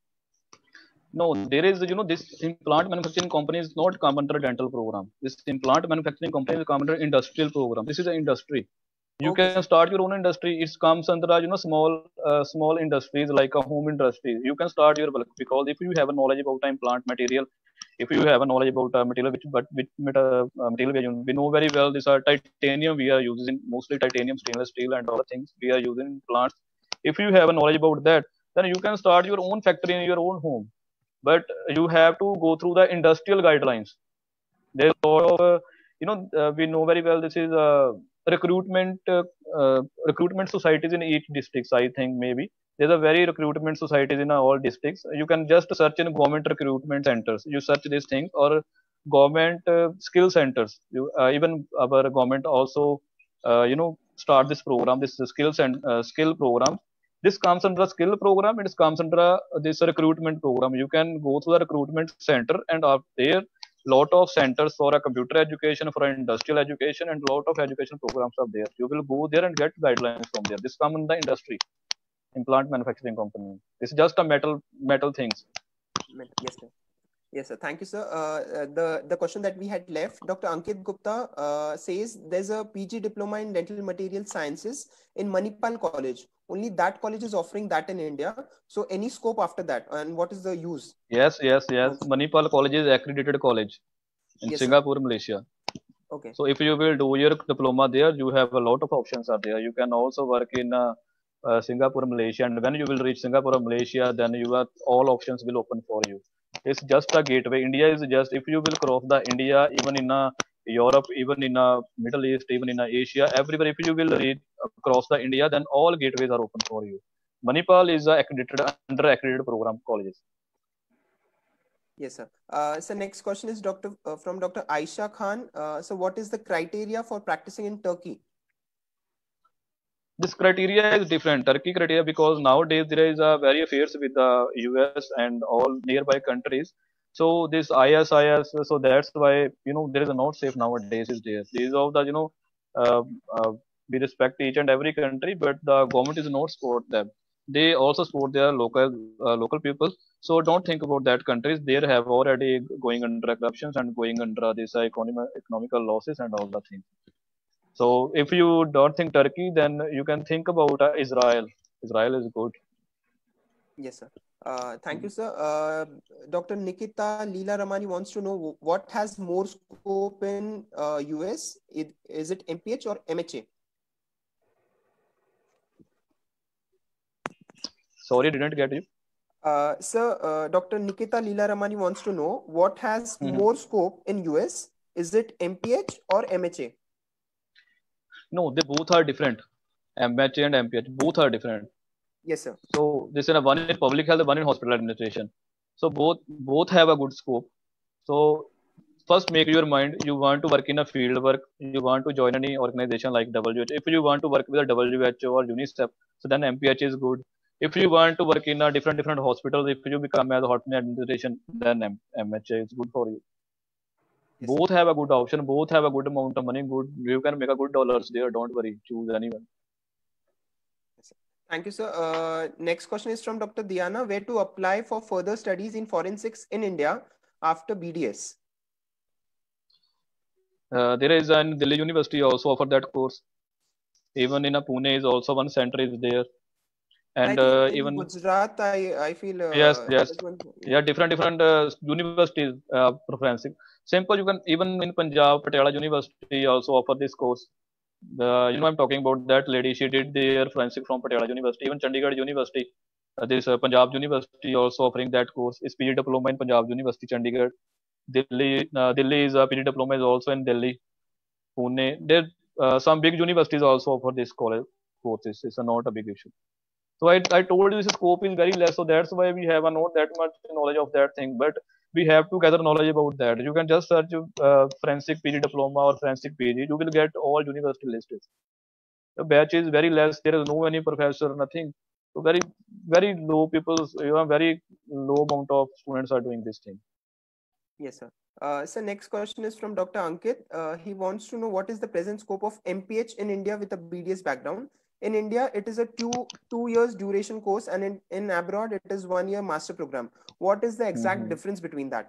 No, there is, you know, this implant manufacturing company is not come under dental program. This implant manufacturing company is come under industrial program. This is an industry. You Okay, can sir. start your own industry. It comes under, you know, small uh, small industries like a home industry. You can start your work, because if you have a knowledge about implant material, if you have a knowledge about uh, material, which but which uh, material we are using, we know very well these are titanium we are using, mostly titanium, stainless steel, and other things we are using in plants. If you have a knowledge about that, then you can start your own factory in your own home. But you have to go through the industrial guidelines. There's a lot of uh, you know, uh, we know very well this is uh, recruitment uh, uh, recruitment societies in each districts. I think maybe there's a very recruitment societies in all districts. You can just search in government recruitment centers. You search these things, or government uh, skill centers. You, uh, even our government also uh, you know, start this program, this skills and uh, skill program. This comes under a skill program. It comes under a, this recruitment program. You can go to the recruitment center, and up there lot of centers for a computer education, for industrial education, and lot of education programs are there. You will go there and get guidelines from there. This come in the industry, implant manufacturing company. This is just a metal metal things. Yes, sir. Yes, sir. Thank you, sir. Uh, the the question that we had left, Doctor Ankit Gupta uh, says there's a P G diploma in dental material sciences in Manipal College. Only that college is offering that in India. So any scope after that, and what is the use? Yes, yes, yes. Manipal College is accredited college in yes, Singapore, sir. Malaysia. Okay. So if you will do your diploma there, you have a lot of options are there. You can also work in uh, uh, Singapore, Malaysia, and when you will reach Singapore or Malaysia, then you have all options will open for you. It's just a gateway. India is just, if you will cross the India, even in a Europe, even in a Middle East, even in a Asia, everywhere, if you will reach across the India, then all gateways are open for you. Manipal is a accredited, under accredited program colleges. Yes, sir. Uh, so next question is Doctor uh, from Doctor Aisha Khan. Uh, so what is the criteria for practicing in Turkey? This criteria is different. Turkey criteria, because nowadays there is a very affairs with the U S and all nearby countries. So this I S I S, so that's why, you know, there is a not safe nowadays is there. These of the, you know, uh, uh, we respect each and every country, but the government is not support them. They also support their local uh, local people. So don't think about that countries. They have already going under corruptions and going under this economic economical losses and all the things. So if you don't think Turkey, then you can think about uh, Israel. Israel is good. Yes, sir. Uh, thank you, sir. Uh, Doctor Nikita Leela Ramani wants to know what has more scope in uh, U S. It, is it M P H or M H A? Sorry, didn't get you. Uh, sir, uh, Doctor Nikita Leela Ramani wants to know what has Mm-hmm. more scope in U S. Is it M P H or M H A? No, they both are different. M H A and M P H both are different. Yes, sir. So this is a one in public health, one in hospital administration. So both both have a good scope. So first make your mind. You want to work in a field work. You want to join any organization like W H O. If you want to work with a W H O or UNICEF, so then M P H is good. If you want to work in a different different hospitals, if you become as a hospital administration, then M- MHA is good for you. Yes, sir. Both have a good option. Both have a good amount of money. Good, you can make a good dollars there. Don't worry. Choose anyone. Yes, sir. Thank you, sir. Uh, next question is from Doctor Diana. Where to apply for further studies in forensics in India after B D S? Uh, there is an Delhi University also offer that course. Even in a Pune is also one center is there, And I and think uh, in even Gujarat, I I feel yes, uh, yes, there's one. Yeah. yeah, different different uh, universities uh, for forensic. Simple, you can even in Punjab, Patiala University also offer this course. The you know I'm talking about that lady. She did their forensic from Patiala University. Even Chandigarh University, uh, this uh, Punjab University also offering that course. It's P G diploma in Punjab University, Chandigarh. Delhi, uh, Delhi is a P G diploma is also in Delhi. Pune. There uh, some big universities also offer this college courses. It's a, not a big issue. So I, I told you this scope is very less. So that's why we have a not that much knowledge of that thing. But we have to gather knowledge about that. You can just search uh, forensic P G diploma or forensic P G. You will get all university lists. The batch is very less. There is no any professor, nothing. So very very low people. You know, very low amount of students are doing this thing. Yes, sir. Uh, so next question is from Doctor Ankit. Uh, he wants to know what is the present scope of M P H in India with a B D S background. In India, it is a two two years duration course, and in, in abroad, it is one year master program. What is the exact Mm-hmm. difference between that?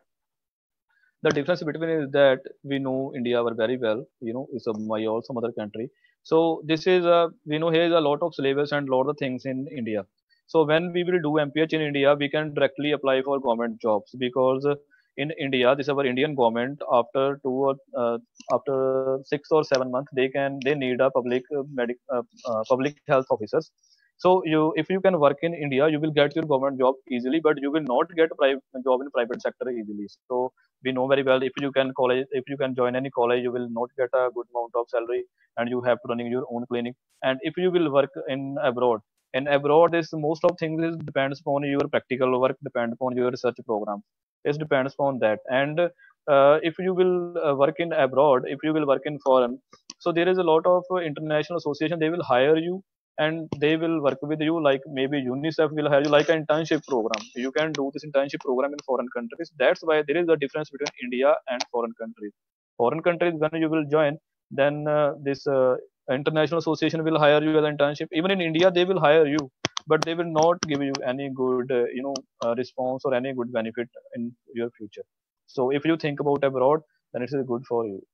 The difference between is that we know India very well. You know, it's a my also mother country. So this is a we know here is a lot of syllabus and lot of things in India. So when we will do M P H in India, we can directly apply for government jobs because uh, in India, this is our Indian government. After two or uh, after six or seven months, they can they need a public uh, medic uh, uh, public health officers. So you if you can work in India, you will get your government job easily, but you will not get a private job in private sector easily. So we know very well if you can college if you can join any college you will not get a good amount of salary and you have to running your own clinic. And if you will work in abroad in abroad is most of things is depends upon your practical work, depend upon your research program. It depends upon that. And uh, if you will uh, work in abroad, if you will work in foreign, so there is a lot of uh, international association, they will hire you and they will work with you, like maybe UNICEF will hire you like an internship program. You can do this internship program in foreign countries. That's why there is a difference between India and foreign countries. Foreign countries, when you will join, then uh, this uh, international association will hire you as an internship. Even in India, they will hire you, but they will not give you any good, uh, you know, uh, response or any good benefit in your future. So if you think about abroad, then it is good for you.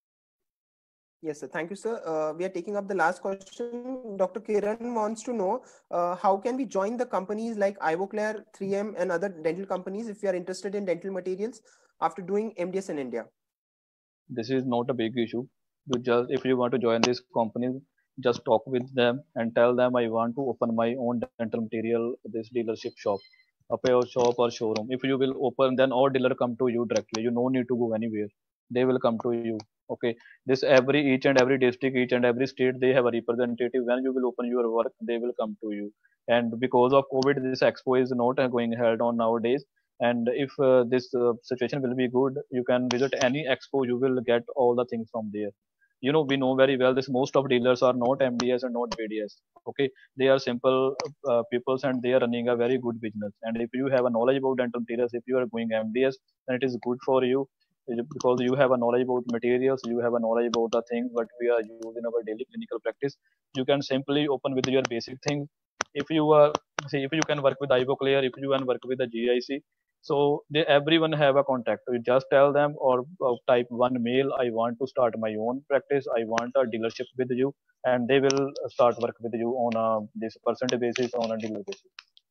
Yes, sir. Thank you, sir. Uh, we are taking up the last question. Doctor Kiran wants to know uh, how can we join the companies like Ivoclar, three M, and other dental companies if we are interested in dental materials after doing M D S in India? This is not a big issue. You just if you want to join these companies, just talk with them and tell them I want to open my own dental material this dealership shop, a pair shop or showroom. If you will open, then all dealer come to you directly. You no need to go anywhere. They will come to you. Okay. This every each and every district, each and every state, they have a representative. When you will open your work, they will come to you. And because of COVID, this expo is not uh, going held on nowadays. And if uh, this uh, situation will be good, you can visit any expo, you will get all the things from there. You know, we know very well this most of dealers are not M D S and not B D S. Okay, they are simple uh, peoples and they are running a very good business. And if you have a knowledge about dental materials, if you are going M D S, then it is good for you because you have a knowledge about materials, you have a knowledge about the things what we are using in our daily clinical practice. You can simply open with your basic things If you are, see, if you can work with IvoClear, if you can work with the G I C, so they everyone have a contact. You just tell them or uh, type one mail. I want to start my own practice. I want a dealership with you, and they will start work with you on a this percentage basis, on a dealer basis.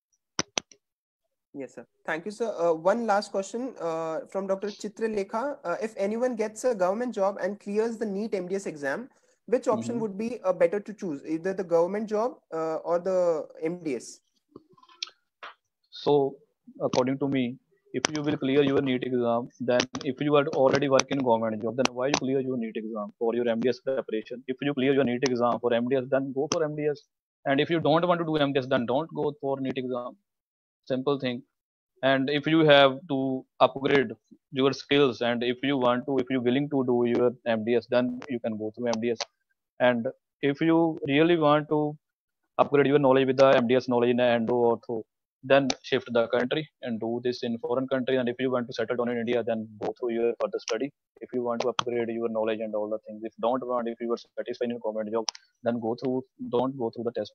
Yes, sir. Thank you, sir. Uh, one last question uh, from Doctor Chitralekha. Uh, if anyone gets a government job and clears the NEET M D S exam, which option Mm-hmm. would be uh, better to choose, either the government job uh, or the M D S? So, according to me, if you will clear your NEET exam, then if you are already working government job, then why you clear your NEET exam for your M D S preparation? If you clear your NEET exam for M D S, then go for M D S. And if you don't want to do M D S, then don't go for NEET exam. Simple thing. And if you have to upgrade your skills, and if you want to, if you're willing to do your M D S, then you can go through M D S. And if you really want to upgrade your knowledge with the M D S knowledge in Endo or through, then shift the country and do this in foreign country. And if you want to settle down in India, then go through your further study. If you want to upgrade your knowledge and all the things, if don't want, if you are satisfied in government job, then go through, don't go through the test.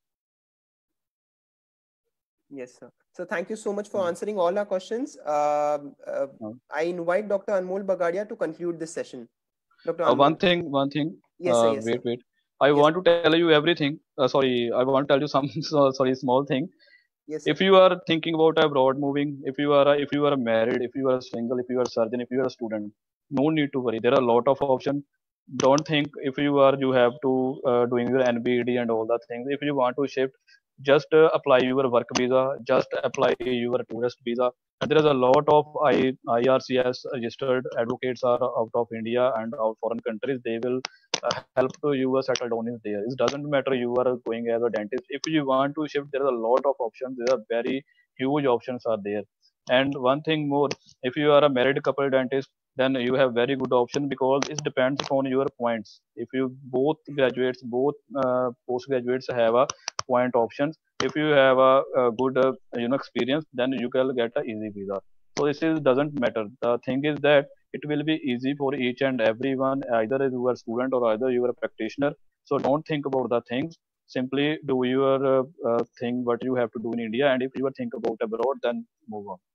Yes, sir. So thank you so much for answering all our questions. Uh, uh, I invite Doctor Anmol Bagadia to conclude this session. Doctor Uh, Anmol. one thing, one thing. Yes, sir. Uh, Yes, wait, sir. wait. I Yes, want to tell you everything. Uh, sorry, I want to tell you some so, sorry small thing. Yes, sir. If you are thinking about abroad moving, if you are a, if you are married, if you are single, if you are a surgeon, if you are a student, no need to worry. There are a lot of options. Don't think if you are you have to uh, doing your N B D and all that things. If you want to shift, just uh, apply your work visa, just apply your tourist visa. And there is a lot of I, IRCS registered advocates are out of India and out foreign countries. They will uh, help to you uh, settle down in there. It doesn't matter you are going as a dentist. If you want to shift, there are a lot of options. There are very huge options are there. And one thing more, if you are a married couple dentist, then you have very good option because it depends upon your points. If you both graduates, both uh, postgraduates have a point options. If you have a, a good uh, you know experience, then you can get a easy visa. So this is doesn't matter. The thing is that it will be easy for each and everyone, either you are a student or either you are a practitioner. So don't think about the things. Simply do your uh, uh, thing what you have to do in India, and if you are think about abroad, then move on.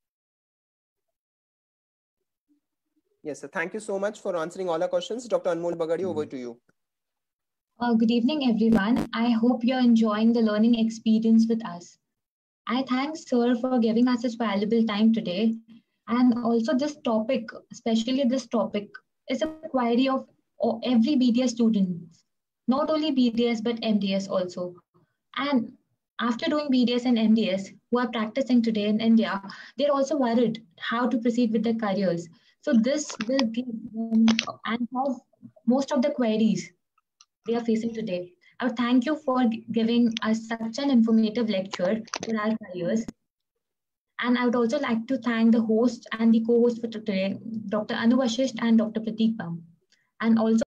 Yes, sir. Thank you so much for answering all our questions. Doctor Anmol Bagadia, over to you. Uh, good evening, everyone. I hope you're enjoying the learning experience with us. I thank Sir for giving us such valuable time today. And also this topic, especially this topic, is a query of every B D S student, not only B D S, but M D S also. And after doing B D S and M D S, who are practicing today in India, they're also worried how to proceed with their careers. So this will give them and solve most of the queries they are facing today. I would thank you for giving us such an informative lecture for our careers. And I would also like to thank the host and the co-host for today, Doctor Anu Vashisht and Doctor Prateek Bam. And also